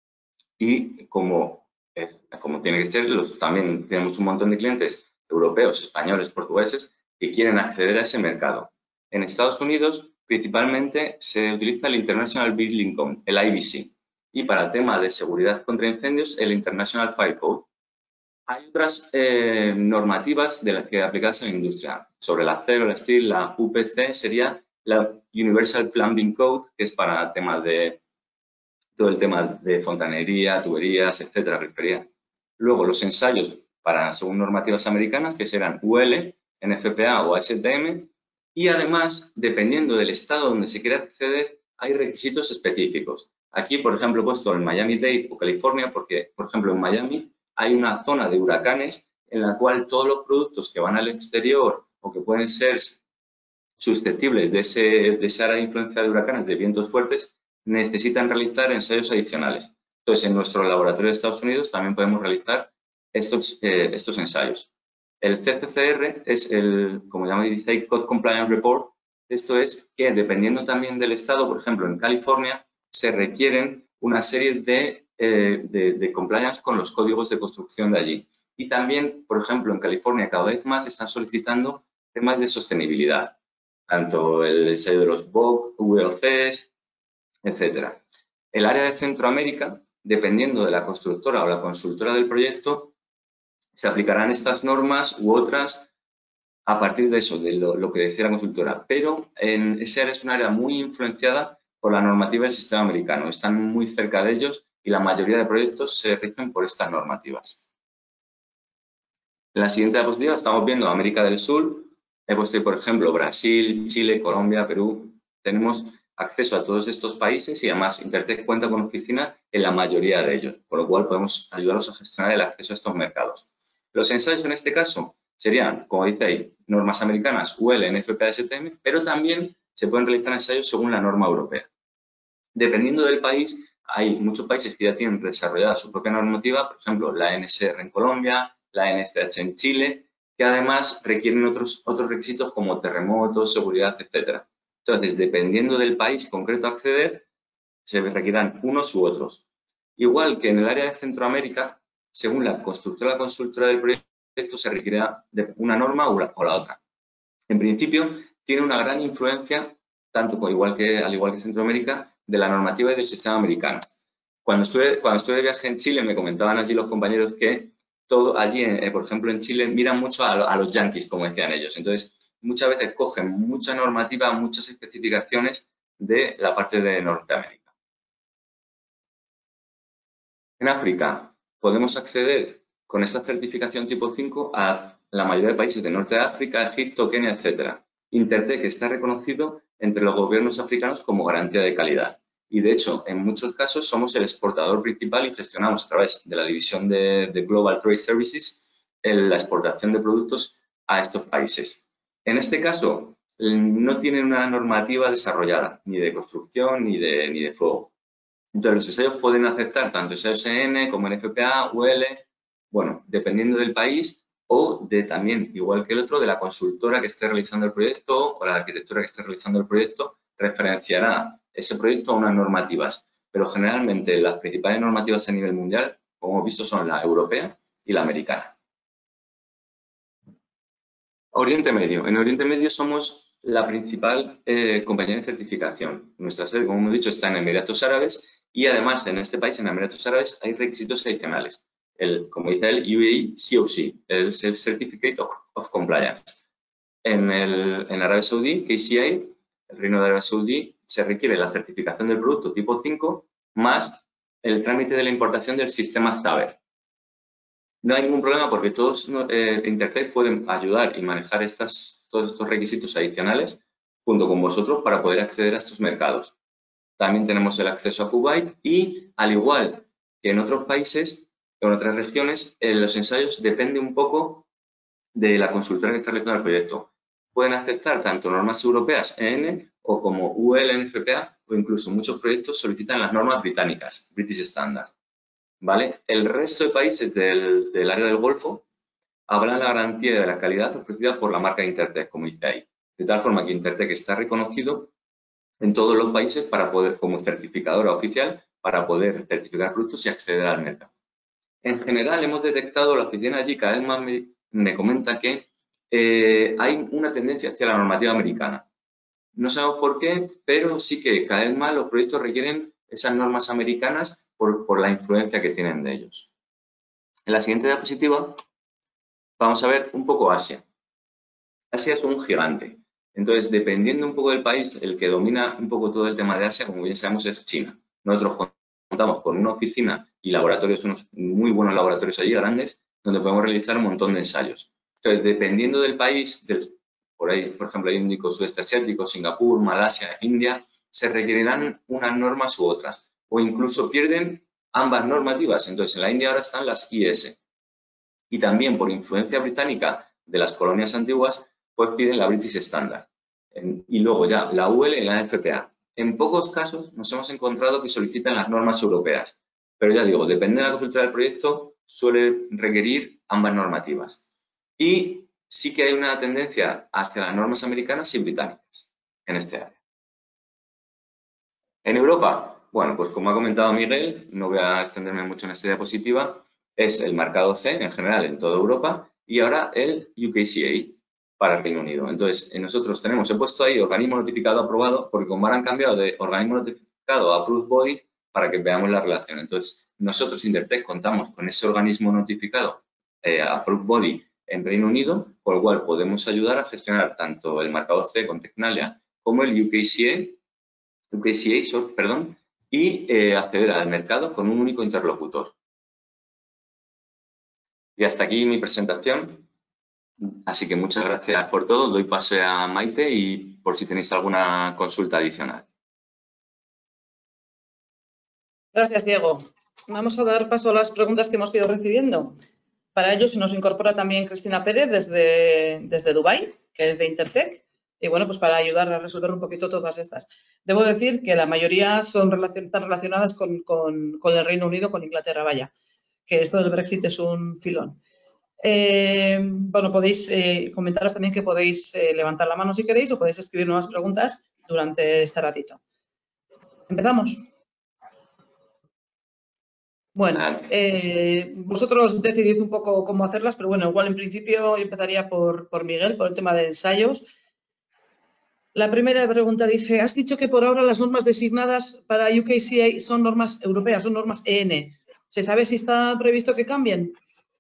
y como, es, como tiene que ser, los, también tenemos un montón de clientes europeos, españoles, portugueses que quieren acceder a ese mercado. En Estados Unidos principalmente se utiliza el International Building Code, el I B C, y para el tema de seguridad contra incendios, el International Fire Code. Hay otras eh, normativas de las que aplicadas en la industria. Sobre el acero, el steel, la U P C sería la Universal Plumbing Code, que es para temas de todo el tema de fontanería, tuberías, etcétera, refería. Luego los ensayos para, según normativas americanas, que serán U L, N F P A o A S T M, y además, dependiendo del estado donde se quiera acceder, hay requisitos específicos. Aquí, por ejemplo, he puesto en Miami-Dade o California, porque, por ejemplo, en Miami hay una zona de huracanes en la cual todos los productos que van al exterior o que pueden ser susceptibles de, ese, de esa área de influencia de huracanes, de vientos fuertes, necesitan realizar ensayos adicionales. Entonces, en nuestro laboratorio de Estados Unidos también podemos realizar estos, eh, estos ensayos. El C C C R es el, como llama dice, Code Compliance Report. Esto es que, dependiendo también del estado, por ejemplo, en California, se requieren una serie de, eh, de, de compliance con los códigos de construcción de allí. Y también, por ejemplo, en California cada vez más están solicitando temas de sostenibilidad, tanto el sello de los B O C, V O Cs, etcétera. El área de Centroamérica, dependiendo de la constructora o la consultora del proyecto, se aplicarán estas normas u otras a partir de eso, de lo, lo que decía la consultora. Pero en ese área es un área muy influenciada por la normativa del sistema americano. Están muy cerca de ellos y la mayoría de proyectos se rigen por estas normativas. En la siguiente diapositiva estamos viendo América del Sur. He puesto, por ejemplo, Brasil, Chile, Colombia, Perú. Tenemos acceso a todos estos países y además Intertek cuenta con oficinas en la mayoría de ellos, por lo cual podemos ayudarlos a gestionar el acceso a estos mercados. Los ensayos en este caso serían, como dice ahí, normas americanas, U L, N F P A, S T M, pero también se pueden realizar ensayos según la norma europea. Dependiendo del país, hay muchos países que ya tienen desarrollada su propia normativa, por ejemplo, la N S R en Colombia, la N C H en Chile, que además requieren otros, otros requisitos como terremotos, seguridad, etcétera. Entonces, dependiendo del país concreto a acceder, se requerirán unos u otros. Igual que en el área de Centroamérica, según la constructora o consultora del proyecto, se requerirá de una norma o la, o la otra. En principio, tiene una gran influencia, tanto igual que, al igual que Centroamérica, de la normativa y del sistema americano. Cuando estuve, cuando estuve de viaje en Chile, me comentaban allí los compañeros que todo allí, eh, por ejemplo, en Chile, miran mucho a, a los yanquis, como decían ellos. Entonces, muchas veces cogen mucha normativa, muchas especificaciones de la parte de Norteamérica. En África, podemos acceder con esta certificación tipo cinco a la mayoría de países de Norte de África, Egipto, Kenia, etcétera. Intertek está reconocido entre los gobiernos africanos como garantía de calidad. Y, de hecho, en muchos casos somos el exportador principal y gestionamos a través de la división de, de Global Trade Services en la exportación de productos a estos países. En este caso, no tienen una normativa desarrollada, ni de construcción ni de, ni de fuego. Entonces, los ensayos pueden aceptar tanto ensayos E N como N F P A, U L, bueno, dependiendo del país o de también, igual que el otro, de la consultora que esté realizando el proyecto o la arquitectura que esté realizando el proyecto, referenciará ese proyecto a unas normativas. Pero generalmente las principales normativas a nivel mundial, como hemos visto, son la europea y la americana. Oriente Medio. En Oriente Medio somos la principal eh, compañía de certificación. Nuestra sede, como hemos dicho, está en Emiratos Árabes y además en este país, en Emiratos Árabes, hay requisitos adicionales. El, como dice el U A E C O C, el Certificate of, of Compliance. En, el, en Arabia Saudí, K C I, el Reino de Arabia Saudí, se requiere la certificación del producto tipo cinco más el trámite de la importación del sistema Saber. No hay ningún problema porque todos eh, Intertek pueden ayudar y manejar estas, todos estos requisitos adicionales junto con vosotros para poder acceder a estos mercados. También tenemos el acceso a Kuwait y, al igual que en otros países, en otras regiones, eh, los ensayos dependen un poco de la consultora que está realizando el proyecto. Pueden aceptar tanto normas europeas E N o como U L, N F P A o incluso muchos proyectos solicitan las normas británicas, British Standard. ¿Vale? El resto de países del, del área del Golfo avalan la garantía de la calidad ofrecida por la marca Intertek, como dice ahí. De tal forma que Intertek está reconocido en todos los países para poder, como certificadora oficial, para poder certificar productos y acceder al mercado. En general, hemos detectado, la oficina allí cada vez más me, me comenta que eh, hay una tendencia hacia la normativa americana. No sabemos por qué, pero sí que cada vez más los proyectos requieren esas normas americanas por, por la influencia que tienen de ellos. En la siguiente diapositiva vamos a ver un poco Asia. Asia es un gigante. Entonces, dependiendo un poco del país, el que domina un poco todo el tema de Asia, como bien sabemos, es China. Nosotros contamos con una oficina y laboratorios, unos muy buenos laboratorios allí grandes, donde podemos realizar un montón de ensayos. Entonces, dependiendo del país, del, por ahí, por ejemplo, hay Índico Sudeste Asiático, Singapur, Malasia, India, se requerirán unas normas u otras, o incluso pierden ambas normativas. Entonces, en la India ahora están las I S. Y también, por influencia británica de las colonias antiguas, pues piden la British Standard. En, y luego ya la U L y la N F P A. En pocos casos nos hemos encontrado que solicitan las normas europeas. Pero ya digo, depende de la consulta del proyecto, suele requerir ambas normativas. Y sí que hay una tendencia hacia las normas americanas y británicas en este área. En Europa, bueno, pues como ha comentado Miguel, no voy a extenderme mucho en esta diapositiva, es el mercado C en general en toda Europa y ahora el U K C A para el Reino Unido. Entonces, nosotros tenemos, he puesto ahí organismo notificado aprobado porque como ahora han cambiado de organismo notificado a Approved Body para que veamos la relación. Entonces, nosotros Intertek contamos con ese organismo notificado, eh, Approved Body en Reino Unido, por lo cual podemos ayudar a gestionar tanto el mercado C con Tecnalia como el U K C A, U K C A, perdón, y eh, acceder al mercado con un único interlocutor. Y hasta aquí mi presentación. Así que muchas gracias por todo. Doy pase a Maite y por si tenéis alguna consulta adicional. Gracias, Diego. Vamos a dar paso a las preguntas que hemos ido recibiendo. Para ello se nos incorpora también Cristina Pérez desde, desde Dubái, que es de Intertech. Y bueno, pues para ayudar a resolver un poquito todas estas. Debo decir que la mayoría son relacion, están relacionadas con, con, con el Reino Unido, con Inglaterra, vaya, que esto del Brexit es un filón. Eh, bueno, podéis eh, comentaros también que podéis eh, levantar la mano si queréis o podéis escribir nuevas preguntas durante este ratito. ¿Empezamos? Bueno, eh, vosotros decidid un poco cómo hacerlas, pero bueno, igual en principio yo empezaría por, por Miguel, por el tema de ensayos. La primera pregunta dice, has dicho que por ahora las normas designadas para U K C A son normas europeas, son normas E N. ¿Se sabe si está previsto que cambien?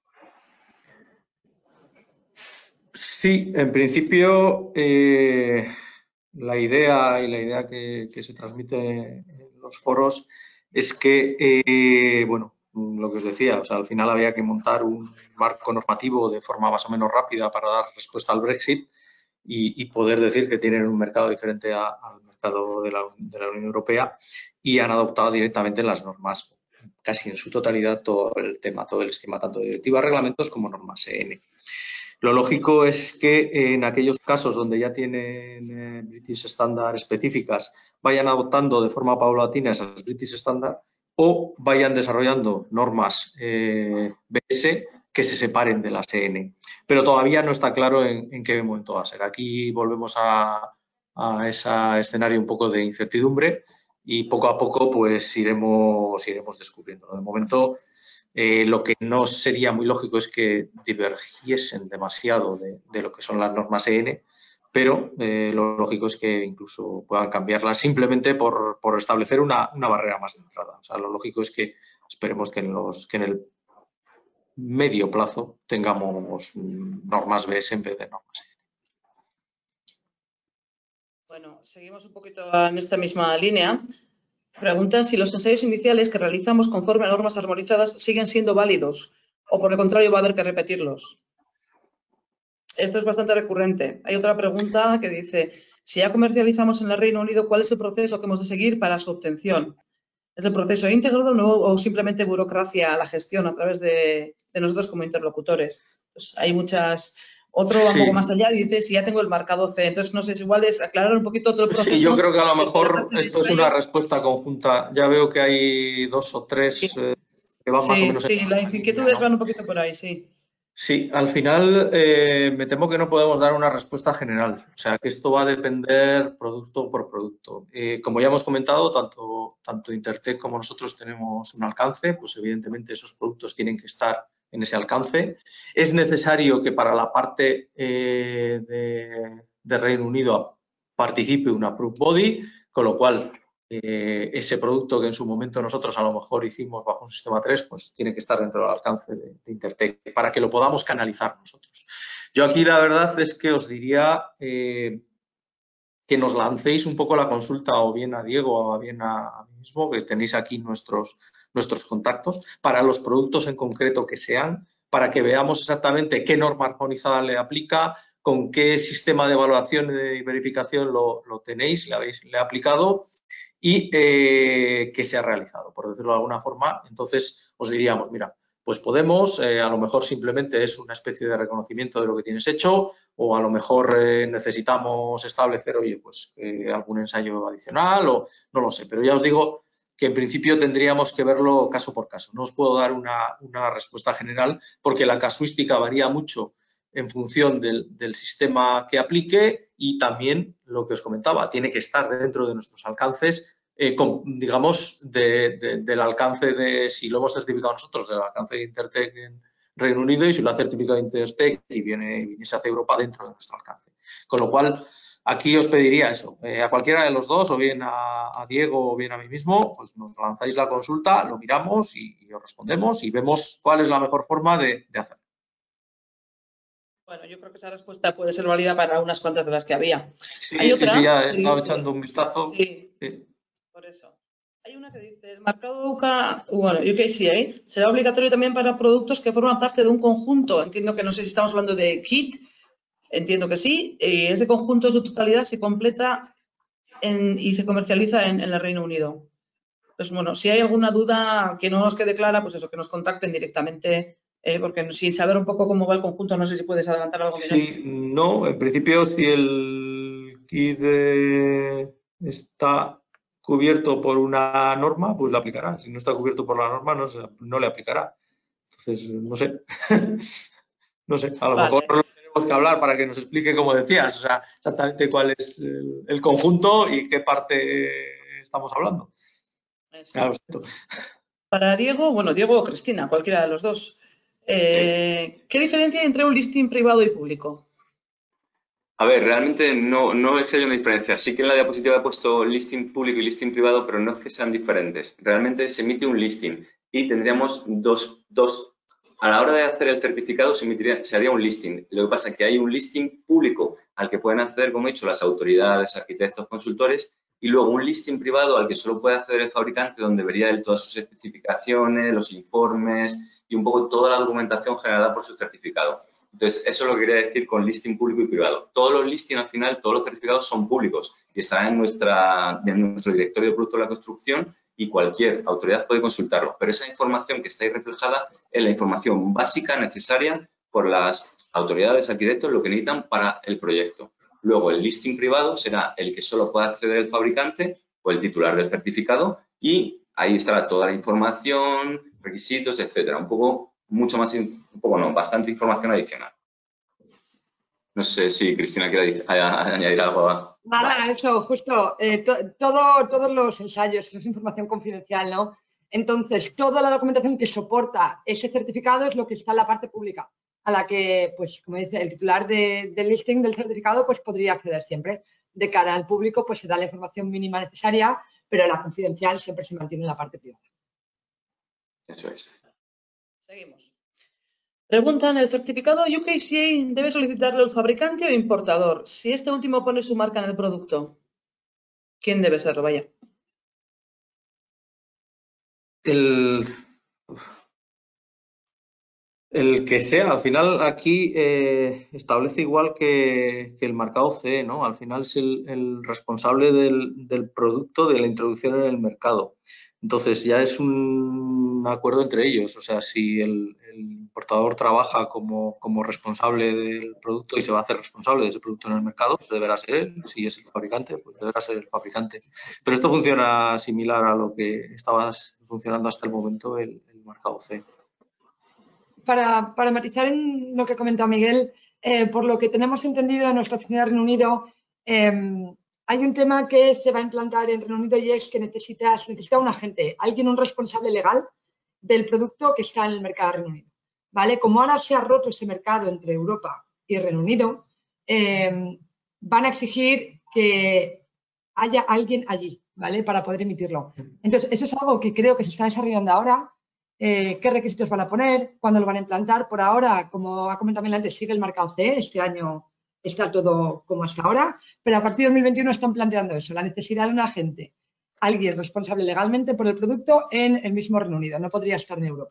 Sí, en principio eh, la idea y la idea que, que se transmite en los foros es que, eh, bueno, lo que os decía, o sea, al final había que montar un marco normativo de forma más o menos rápida para dar respuesta al Brexit y, y poder decir que tienen un mercado diferente a, al mercado de la, de la Unión Europea y han adoptado directamente las normas, casi en su totalidad, todo el tema, todo el esquema, tanto de directivas, reglamentos como normas E N. Lo lógico es que en aquellos casos donde ya tienen eh, British Standard específicas vayan adoptando de forma paulatina esas British Standard o vayan desarrollando normas eh, B S que se separen de las E N. Pero todavía no está claro en, en qué momento va a ser. Aquí volvemos a, a ese escenario un poco de incertidumbre y poco a poco pues iremos, iremos descubriendo. De momento, Eh, lo que no sería muy lógico es que divergiesen demasiado de, de lo que son las normas E N, pero eh, lo lógico es que incluso puedan cambiarlas simplemente por, por establecer una, una barrera más de entrada. O sea, lo lógico es que esperemos que en, los, que en el medio plazo tengamos normas B S en vez de normas E N. Bueno, seguimos un poquito en esta misma línea. Pregunta si los ensayos iniciales que realizamos conforme a normas armonizadas siguen siendo válidos o, por el contrario, va a haber que repetirlos. Esto es bastante recurrente. Hay otra pregunta que dice, si ya comercializamos en el Reino Unido, ¿cuál es el proceso que hemos de seguir para su obtención? ¿Es el proceso íntegro o simplemente burocracia a la gestión a través de, de nosotros como interlocutores? Pues hay muchas... Otro va un poco más allá y dice, si ya tengo el marcado C. Entonces, no sé si igual es aclarar un poquito todo el proceso. Sí, yo creo que a lo mejor esto es una respuesta conjunta. Ya veo que hay dos o tres sí. eh, que van sí, más o menos... Sí, las inquietudes ¿no? van un poquito por ahí, sí. Sí, al final eh, me temo que no podemos dar una respuesta general. O sea, que esto va a depender producto por producto. Eh, como ya hemos comentado, tanto, tanto Intertech como nosotros tenemos un alcance, pues evidentemente esos productos tienen que estar en ese alcance. Es necesario que para la parte eh, de, de Reino Unido participe una Approved Body, con lo cual eh, ese producto que en su momento nosotros a lo mejor hicimos bajo un sistema tres, pues tiene que estar dentro del alcance de, de Intertech para que lo podamos canalizar nosotros. Yo aquí la verdad es que os diría eh, que nos lancéis un poco la consulta o bien a Diego o bien a, a mí mismo, que tenéis aquí nuestros, nuestros contactos, para los productos en concreto que sean, para que veamos exactamente qué norma armonizada le aplica, con qué sistema de evaluación y verificación lo, lo tenéis, le habéis le ha aplicado y eh, que se ha realizado, por decirlo de alguna forma. Entonces, os diríamos, mira, pues podemos, eh, a lo mejor simplemente es una especie de reconocimiento de lo que tienes hecho o a lo mejor eh, necesitamos establecer, oye, pues eh, algún ensayo adicional o no lo sé. Pero ya os digo que en principio tendríamos que verlo caso por caso. No os puedo dar una, una respuesta general porque la casuística varía mucho en función del, del sistema que aplique y también lo que os comentaba, tiene que estar dentro de nuestros alcances, eh, con, digamos, de, de, del alcance de, si lo hemos certificado nosotros, del alcance de Intertech en Reino Unido y si lo ha certificado Intertech y viene, viene hacia Europa dentro de nuestro alcance. Con lo cual, aquí os pediría eso, eh, a cualquiera de los dos, o bien a, a Diego o bien a mí mismo, pues nos lanzáis la consulta, lo miramos y, y os respondemos y vemos cuál es la mejor forma de, de hacerlo. Bueno, yo creo que esa respuesta puede ser válida para unas cuantas de las que había. Sí, Hay otra sí, sí, ya he estado dice, echando un vistazo. Sí, sí, por eso. Hay una que dice, el marcado U K, bueno, U K C A será obligatorio también para productos que forman parte de un conjunto. Entiendo que no sé si estamos hablando de kit, entiendo que sí, y ese conjunto en su totalidad se completa en, y se comercializa en, en el Reino Unido. Pues bueno, si hay alguna duda que no nos quede clara, pues eso, que nos contacten directamente, eh, porque sin saber un poco cómo va el conjunto, no sé si puedes adelantar algo, Miguel. Sí, no, en principio si el K I D está cubierto por una norma, pues la aplicará. Si no está cubierto por la norma, no, se, no le aplicará. Entonces, no sé. No sé, a lo Vale. mejor lo tenemos que hablar para que nos explique, como decías, o sea, exactamente cuál es el, el conjunto y qué parte estamos hablando. Claro, para Diego, bueno, Diego o Cristina, cualquiera de los dos. Eh, sí. ¿Qué diferencia hay entre un listing privado y público? A ver, realmente no, no es que haya una diferencia. Sí que en la diapositiva he puesto listing público y listing privado, pero no es que sean diferentes. Realmente se emite un listing y tendríamos dos, dos a la hora de hacer el certificado se, emitiría, se haría un listing. Lo que pasa es que hay un listing público al que pueden acceder, como he dicho, las autoridades, arquitectos, consultores, y luego un listing privado al que solo puede acceder el fabricante, donde vería él todas sus especificaciones, los informes y un poco toda la documentación generada por su certificado. Entonces, eso es lo que quería decir con listing público y privado. Todos los listings, al final, todos los certificados son públicos y estarán en, nuestra, en nuestro directorio de productos de la construcción y cualquier autoridad puede consultarlo. Pero esa información que está ahí reflejada es la información básica necesaria por las autoridades, arquitectos, lo que necesitan para el proyecto. Luego, el listing privado será el que solo puede acceder el fabricante o el titular del certificado y ahí estará toda la información, requisitos, etcétera. Un poco, mucho más, un poco no, bastante información adicional. No sé si Cristina quiere añadir algo a... Nada, eso, justo. Eh, to, todo, todos los ensayos, es información confidencial, ¿no? Entonces, toda la documentación que soporta ese certificado es lo que está en la parte pública, a la que, pues, como dice, el titular de, del listing del certificado, pues podría acceder siempre. De cara al público, pues se da la información mínima necesaria, pero la confidencial siempre se mantiene en la parte privada. Eso es. Seguimos. Preguntan, ¿el certificado U K C A debe solicitarlo el fabricante o importador? Si este último pone su marca en el producto, ¿quién debe serlo? Vaya. El, el que sea, al final aquí eh, establece igual que, que el marcado C E, ¿no? Al final es el, el responsable del, del producto, de la introducción en el mercado. Entonces ya es un acuerdo entre ellos, o sea, si el, el importador trabaja como, como responsable del producto y se va a hacer responsable de ese producto en el mercado, pues deberá ser él. Si es el fabricante, pues deberá ser el fabricante. Pero esto funciona similar a lo que estaba funcionando hasta el momento el, el marcado C. Para, para matizar en lo que ha comentado Miguel, eh, por lo que tenemos entendido en nuestra oficina de Reino Unido, eh, hay un tema que se va a implantar en Reino Unido y es que necesitas, necesita un agente, alguien, un responsable legal del producto que está en el mercado de Reino Unido. ¿Vale? Como ahora se ha roto ese mercado entre Europa y Reino Unido, eh, van a exigir que haya alguien allí, ¿vale? Para poder emitirlo. Entonces, eso es algo que creo que se está desarrollando ahora. Eh, ¿Qué requisitos van a poner? ¿Cuándo lo van a implantar? Por ahora, como ha comentado antes, sigue el marcado C E. Este año está todo como hasta ahora, pero a partir de dos mil veintiuno están planteando eso, la necesidad de un agente, alguien responsable legalmente por el producto en el mismo Reino Unido. No podría estar en Europa.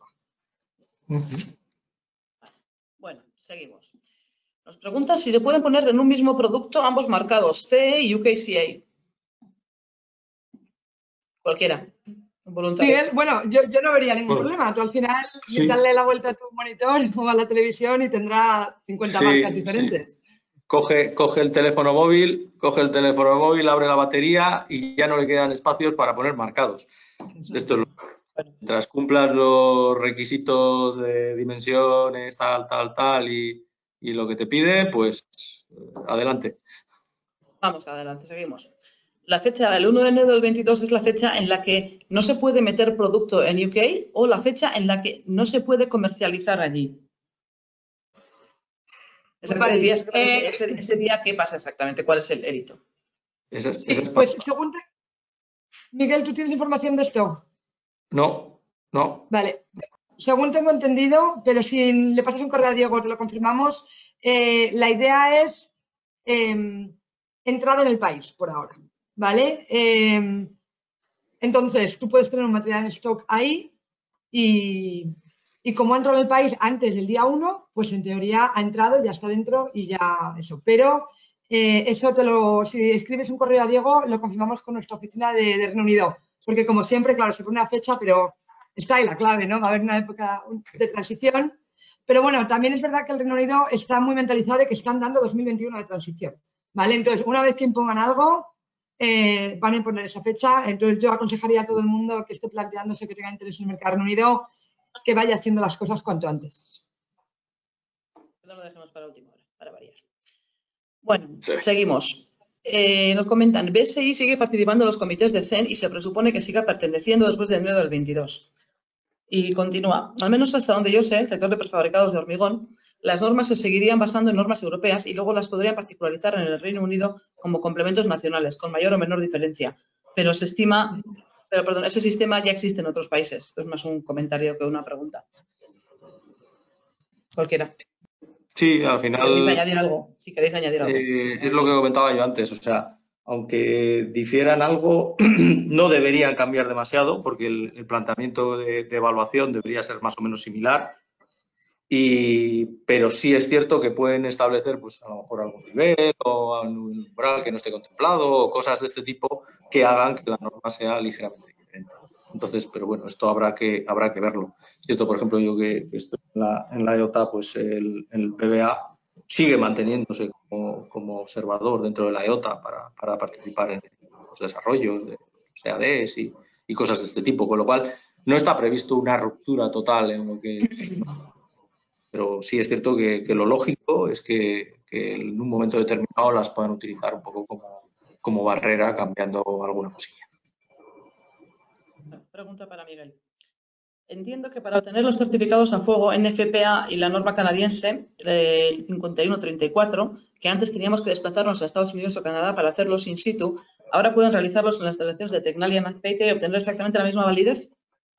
Bueno, seguimos. Nos pregunta si se pueden poner en un mismo producto ambos marcados, C E y U K C A. Cualquiera. Miguel, bueno, yo, yo no vería ningún bueno, problema. Tú al final sí. dale la vuelta a tu monitor o a la televisión y tendrá cincuenta sí, marcas diferentes. Sí. Coge, coge el teléfono móvil, coge el teléfono móvil, abre la batería y ya no le quedan espacios para poner marcados. Exacto. Esto es lo que, mientras cumplas los requisitos de dimensiones, tal, tal, tal y, y lo que te pide, pues adelante. Vamos adelante, seguimos. La fecha del uno de enero del veintidós es la fecha en la que no se puede meter producto en U K o la fecha en la que no se puede comercializar allí. Ese, vale. día, eh, ese, ese día, ¿qué pasa exactamente? ¿Cuál es el hito? Ese, sí, ese es pues según te... Miguel, ¿tú tienes información de esto? No, no. Vale. Según tengo entendido, pero si le pasas un correo a Diego te lo confirmamos, eh, la idea es eh, entrada en el país por ahora, ¿vale? Eh, entonces, tú puedes tener un material en stock ahí y, y como ha entrado en el país antes del día uno, pues en teoría ha entrado, ya está dentro y ya eso. Pero eh, eso te lo, si escribes un correo a Diego, lo confirmamos con nuestra oficina de, de Reino Unido. porque como siempre, claro, se pone una fecha, pero está ahí la clave, ¿no? Va a haber una época de transición. Pero bueno, también es verdad que el Reino Unido está muy mentalizado de que están dando dos mil veintiuno de transición, ¿vale? Entonces, una vez que impongan algo, eh, van a imponer esa fecha. Entonces, yo aconsejaría a todo el mundo que esté planteándose que tenga interés en el mercado del Reino Unido que vaya haciendo las cosas cuanto antes. No lo dejemos para última hora, para variar. Bueno, Sí. seguimos. Eh, nos comentan, B S I sigue participando en los comités de C E N y se presupone que siga perteneciendo después de enero del veintidós. Y continúa, al menos hasta donde yo sé, el sector de prefabricados de hormigón, las normas se seguirían basando en normas europeas y luego las podrían particularizar en el Reino Unido como complementos nacionales, con mayor o menor diferencia. Pero se estima, pero perdón, ese sistema ya existe en otros países. Esto es más un comentario que una pregunta. Cualquiera. Sí, al final... ¿Queréis añadir algo? Si queréis añadir algo. Eh, es lo que comentaba yo antes, o sea, aunque difieran algo, no deberían cambiar demasiado porque el, el planteamiento de, de evaluación debería ser más o menos similar, y, pero sí es cierto que pueden establecer pues, a lo mejor algún nivel o un umbral que no esté contemplado o cosas de este tipo que hagan que la norma sea ligeramente diferente. Entonces, pero bueno, esto habrá que, habrá que verlo. Es cierto, por ejemplo, yo que, que estoy en la, en la E O T A, pues el, el P B A sigue manteniéndose como, como observador dentro de la E O T A para, para participar en los desarrollos de los E A Ds y, y cosas de este tipo, con lo cual no está previsto una ruptura total en lo que... Pero sí es cierto que, que lo lógico es que, que en un momento determinado las puedan utilizar un poco como, como barrera, cambiando alguna cosilla. Pregunta para Miguel. Entiendo que para obtener los certificados a fuego N F P A y la norma canadiense, el cincuenta y uno treinta y cuatro, que antes teníamos que desplazarnos a Estados Unidos o Canadá para hacerlos in situ, ahora pueden realizarlos en las instalaciones de Tecnalia en Azpeitia y obtener exactamente la misma validez.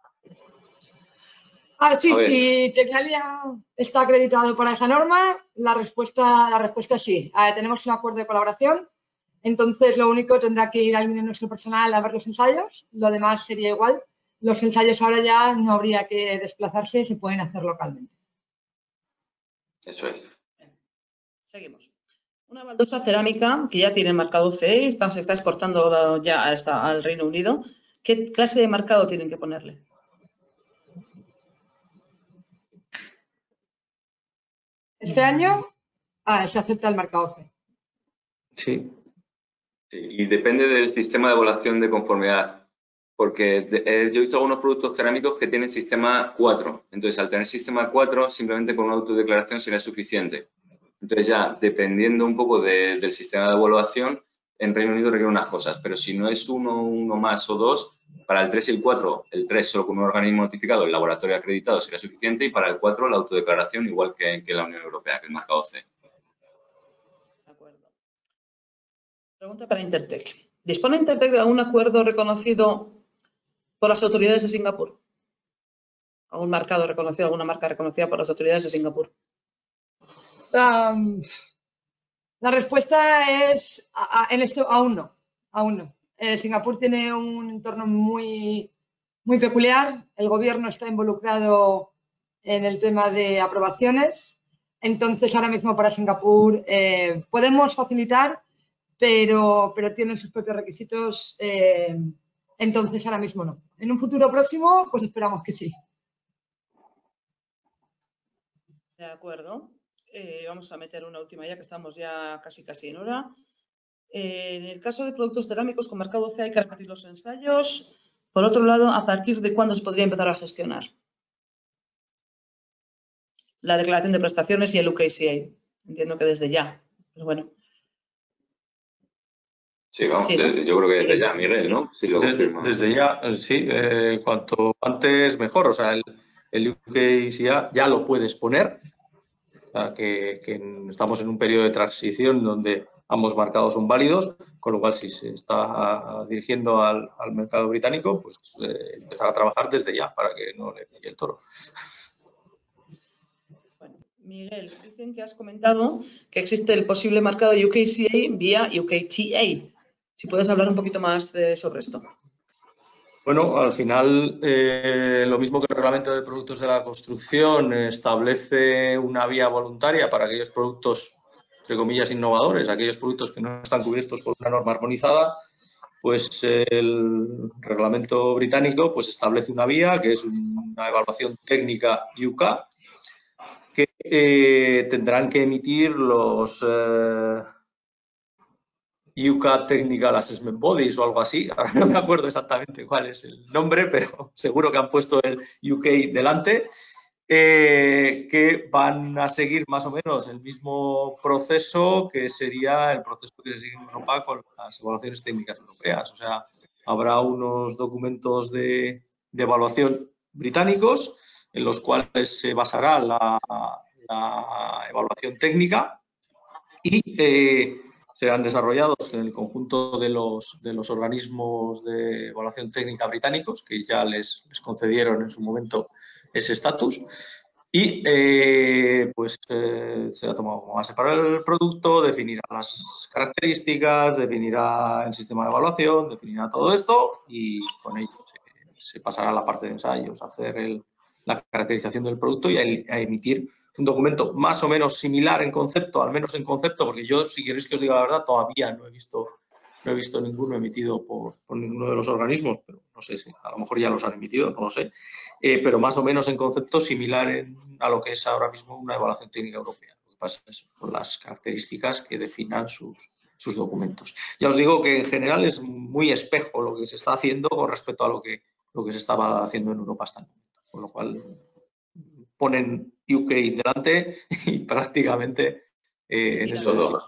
Ah, sí, si Tecnalia está acreditado para esa norma, la respuesta, la respuesta es sí. Eh, tenemos un acuerdo de colaboración, entonces lo único tendrá que ir alguien de nuestro personal a ver los ensayos, lo demás sería igual. Los ensayos ahora ya no habría que desplazarse, se pueden hacer localmente. Eso es. Seguimos. Una baldosa cerámica que ya tiene marcado C E y está, se está exportando ya a esta, al Reino Unido. ¿Qué clase de marcado tienen que ponerle? Este año ah, se acepta el marcado C. Sí. Sí, y depende del sistema de evaluación de conformidad. Porque de, eh, yo he visto algunos productos cerámicos que tienen sistema cuatro. Entonces, al tener sistema cuatro, simplemente con una autodeclaración sería suficiente. Entonces, ya, dependiendo un poco de, del sistema de evaluación, en Reino Unido requiere unas cosas. Pero si no es uno, uno más o dos, para el tres y el cuatro, el tres solo con un organismo notificado, el laboratorio acreditado sería suficiente. Y para el cuatro, la autodeclaración, igual que, que la Unión Europea, que es marcado C. De acuerdo. Pregunta para Intertech. ¿Dispone Intertech de algún acuerdo reconocido por las autoridades de Singapur? ¿Algún mercado reconocido, alguna marca reconocida por las autoridades de Singapur? Um, la respuesta es, a, a, en esto, aún no, aún no. Eh, Singapur tiene un entorno muy, muy peculiar. El gobierno está involucrado en el tema de aprobaciones. Entonces, ahora mismo para Singapur eh, podemos facilitar, pero, pero tienen sus propios requisitos. Eh, entonces, ahora mismo no. En un futuro próximo, pues esperamos que sí. De acuerdo. Eh, vamos a meter una última ya, que estamos ya casi casi en hora. Eh, en el caso de productos cerámicos con marcado C hay que repetir los ensayos. Por otro lado, ¿a partir de cuándo se podría empezar a gestionar? La declaración de prestaciones y el U K C A. Entiendo que desde ya. Pero bueno. Sí, vamos, Sí, ¿no? yo creo que desde Sí. ya, Miguel, ¿no? Sí, lo confirma. Desde, desde ya, sí, eh, cuanto antes mejor. O sea, el, el U K C A ya lo puedes poner. O sea, que, que estamos en un periodo de transición donde ambos marcados son válidos, con lo cual si se está dirigiendo al, al mercado británico, pues eh, empezar a trabajar desde ya para que no le pille el toro. Bueno, Miguel, dicen que has comentado que existe el posible mercado U K C A vía U K T A. Si puedes hablar un poquito más de, sobre esto. Bueno, al final, eh, lo mismo que el Reglamento de Productos de la Construcción establece una vía voluntaria para aquellos productos, entre comillas, innovadores, aquellos productos que no están cubiertos por una norma armonizada, pues el reglamento británico pues establece una vía que es una evaluación técnica U K que eh, tendrán que emitir los eh, U K Technical Assessment Bodies o algo así. Ahora no me acuerdo exactamente cuál es el nombre, pero seguro que han puesto el U K delante. Eh, que van a seguir más o menos el mismo proceso que sería el proceso que se sigue en Europa con las evaluaciones técnicas europeas. O sea, habrá unos documentos de, de evaluación británicos en los cuales se basará la, la evaluación técnica y eh, serán desarrollados en el conjunto de los, de los organismos de evaluación técnica británicos que ya les, les concedieron en su momento ese estatus y eh, pues eh, se ha tomado como base para el producto, definirá las características, definirá el sistema de evaluación, definirá todo esto y con ello se, se pasará a la parte de ensayos, a hacer el, la caracterización del producto y a, a emitir un documento más o menos similar en concepto, al menos en concepto, porque yo, si queréis que os diga la verdad, todavía no he visto No he visto ninguno emitido por, por ninguno de los organismos, pero no sé si a lo mejor ya los han emitido, no lo sé. Eh, pero más o menos en concepto similar en, a lo que es ahora mismo una evaluación técnica europea. Lo que pasa es por las características que definan sus, sus documentos. Ya os digo que en general es muy espejo lo que se está haciendo con respecto a lo que, lo que se estaba haciendo en Europa hasta el momento. Con lo cual ponen U K delante y prácticamente eh, en ese sentido.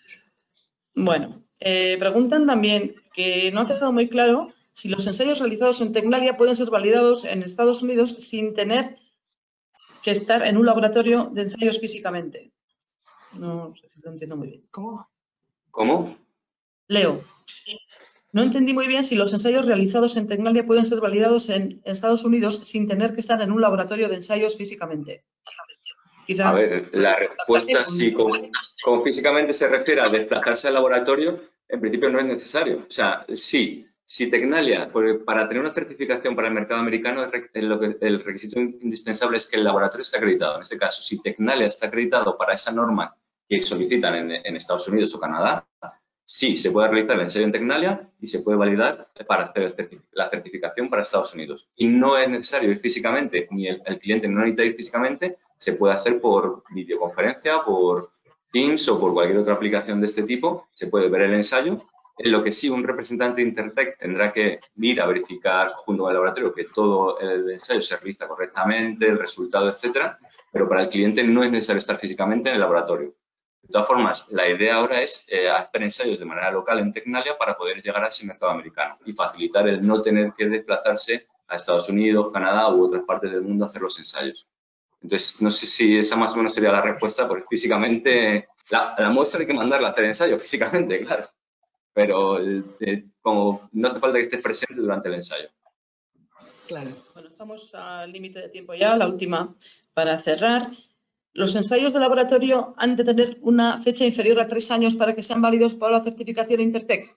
Bueno, eh, preguntan también que no ha quedado muy claro si los ensayos realizados en Tecnalia pueden ser validados en Estados Unidos sin tener que estar en un laboratorio de ensayos físicamente. No sé si lo entiendo muy bien. ¿Cómo? ¿Cómo? Leo. No entendí muy bien si los ensayos realizados en Tecnalia pueden ser validados en Estados Unidos sin tener que estar en un laboratorio de ensayos físicamente. Quizá a ver, la respuesta, si con, con físicamente se refiere a desplazarse al laboratorio, en principio no es necesario. O sea, sí, si Tecnalia, para tener una certificación para el mercado americano, lo que, el requisito indispensable es que el laboratorio esté acreditado. En este caso, si Tecnalia está acreditado para esa norma que solicitan en, en Estados Unidos o Canadá, sí, se puede realizar el ensayo en Tecnalia y se puede validar para hacer el certif la certificación para Estados Unidos. Y no es necesario ir físicamente, ni el, el cliente no necesita ir físicamente, se puede hacer por videoconferencia, por Teams o por cualquier otra aplicación de este tipo, se puede ver el ensayo, en lo que sí un representante de Intertech tendrá que ir a verificar junto al laboratorio que todo el ensayo se realiza correctamente, el resultado, etcétera, pero para el cliente no es necesario estar físicamente en el laboratorio. De todas formas, la idea ahora es eh, hacer ensayos de manera local en Tecnalia para poder llegar a ese mercado americano y facilitar el no tener que desplazarse a Estados Unidos, Canadá u otras partes del mundo a hacer los ensayos. Entonces, no sé si esa más o menos sería la respuesta, porque físicamente la, la muestra hay que mandarla a hacer ensayo físicamente, claro. Pero eh, como no hace falta que estés presente durante el ensayo. Claro. Bueno, estamos al límite de tiempo ya, la última para cerrar. ¿Los ensayos de laboratorio han de tener una fecha inferior a tres años para que sean válidos para la certificación Intertech?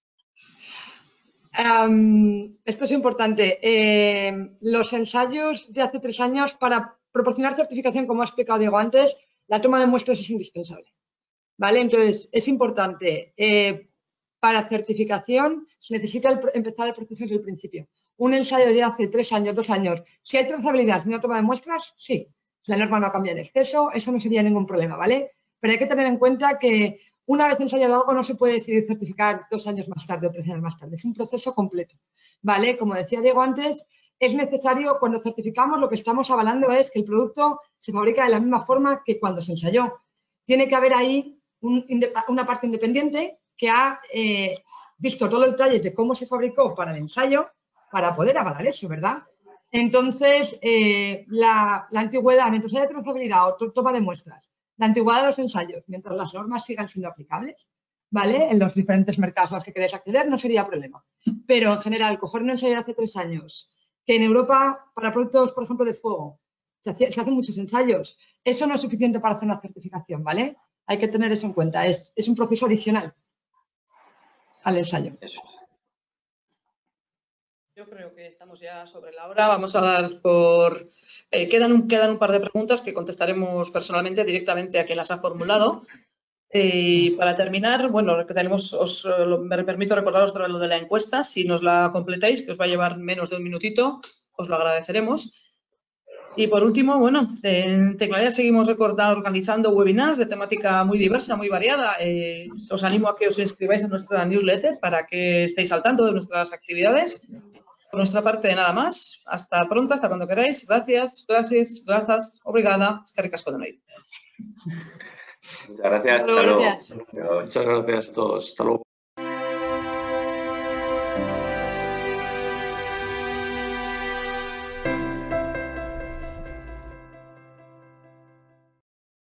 Um, esto es importante. Eh, los ensayos de hace tres años, para proporcionar certificación, como ha explicado Diego antes, la toma de muestras es indispensable. ¿Vale? Entonces, es importante. Eh, para certificación se necesita el, empezar el proceso desde el principio. Un ensayo de hace tres años, dos años, si hay trazabilidad y no toma de muestras, sí. La norma no cambia en exceso, eso no sería ningún problema, ¿vale? Pero hay que tener en cuenta que una vez ensayado algo no se puede decidir certificar dos años más tarde o tres años más tarde. Es un proceso completo, ¿vale? Como decía Diego antes, es necesario, cuando certificamos, lo que estamos avalando es que el producto se fabrica de la misma forma que cuando se ensayó. Tiene que haber ahí un, una parte independiente que ha eh, visto todo el detalle de cómo se fabricó para el ensayo para poder avalar eso, ¿verdad? Entonces, eh, la, la antigüedad, mientras haya trazabilidad o toma de muestras, la antigüedad de los ensayos, mientras las normas sigan siendo aplicables, ¿vale? En los diferentes mercados a los que queréis acceder, no sería problema. Pero, en general, coger un ensayo de hace tres años, que en Europa, para productos, por ejemplo, de fuego, se, hace, se hacen muchos ensayos, eso no es suficiente para hacer una certificación, ¿vale? Hay que tener eso en cuenta, es, es un proceso adicional al ensayo. Eso es. Yo creo que estamos ya sobre la hora. Vamos a dar por... Eh, quedan, un, quedan un par de preguntas que contestaremos personalmente directamente a quien las ha formulado. Y para terminar, bueno, tenemos, os me permito recordaros lo de la encuesta. Si nos la completáis, que os va a llevar menos de un minutito, os lo agradeceremos. Y por último, bueno, en Teclalia seguimos organizando webinars de temática muy diversa, muy variada. Eh, os animo a que os inscribáis a nuestra newsletter para que estéis al tanto de nuestras actividades. Por nuestra parte, nada más. Hasta pronto, hasta cuando queráis. Gracias, gracias, gracias, obrigada. Eskerrik asko denoi. Muchas gracias. Hasta luego. Gracias. Muchas gracias a todos. Hasta luego.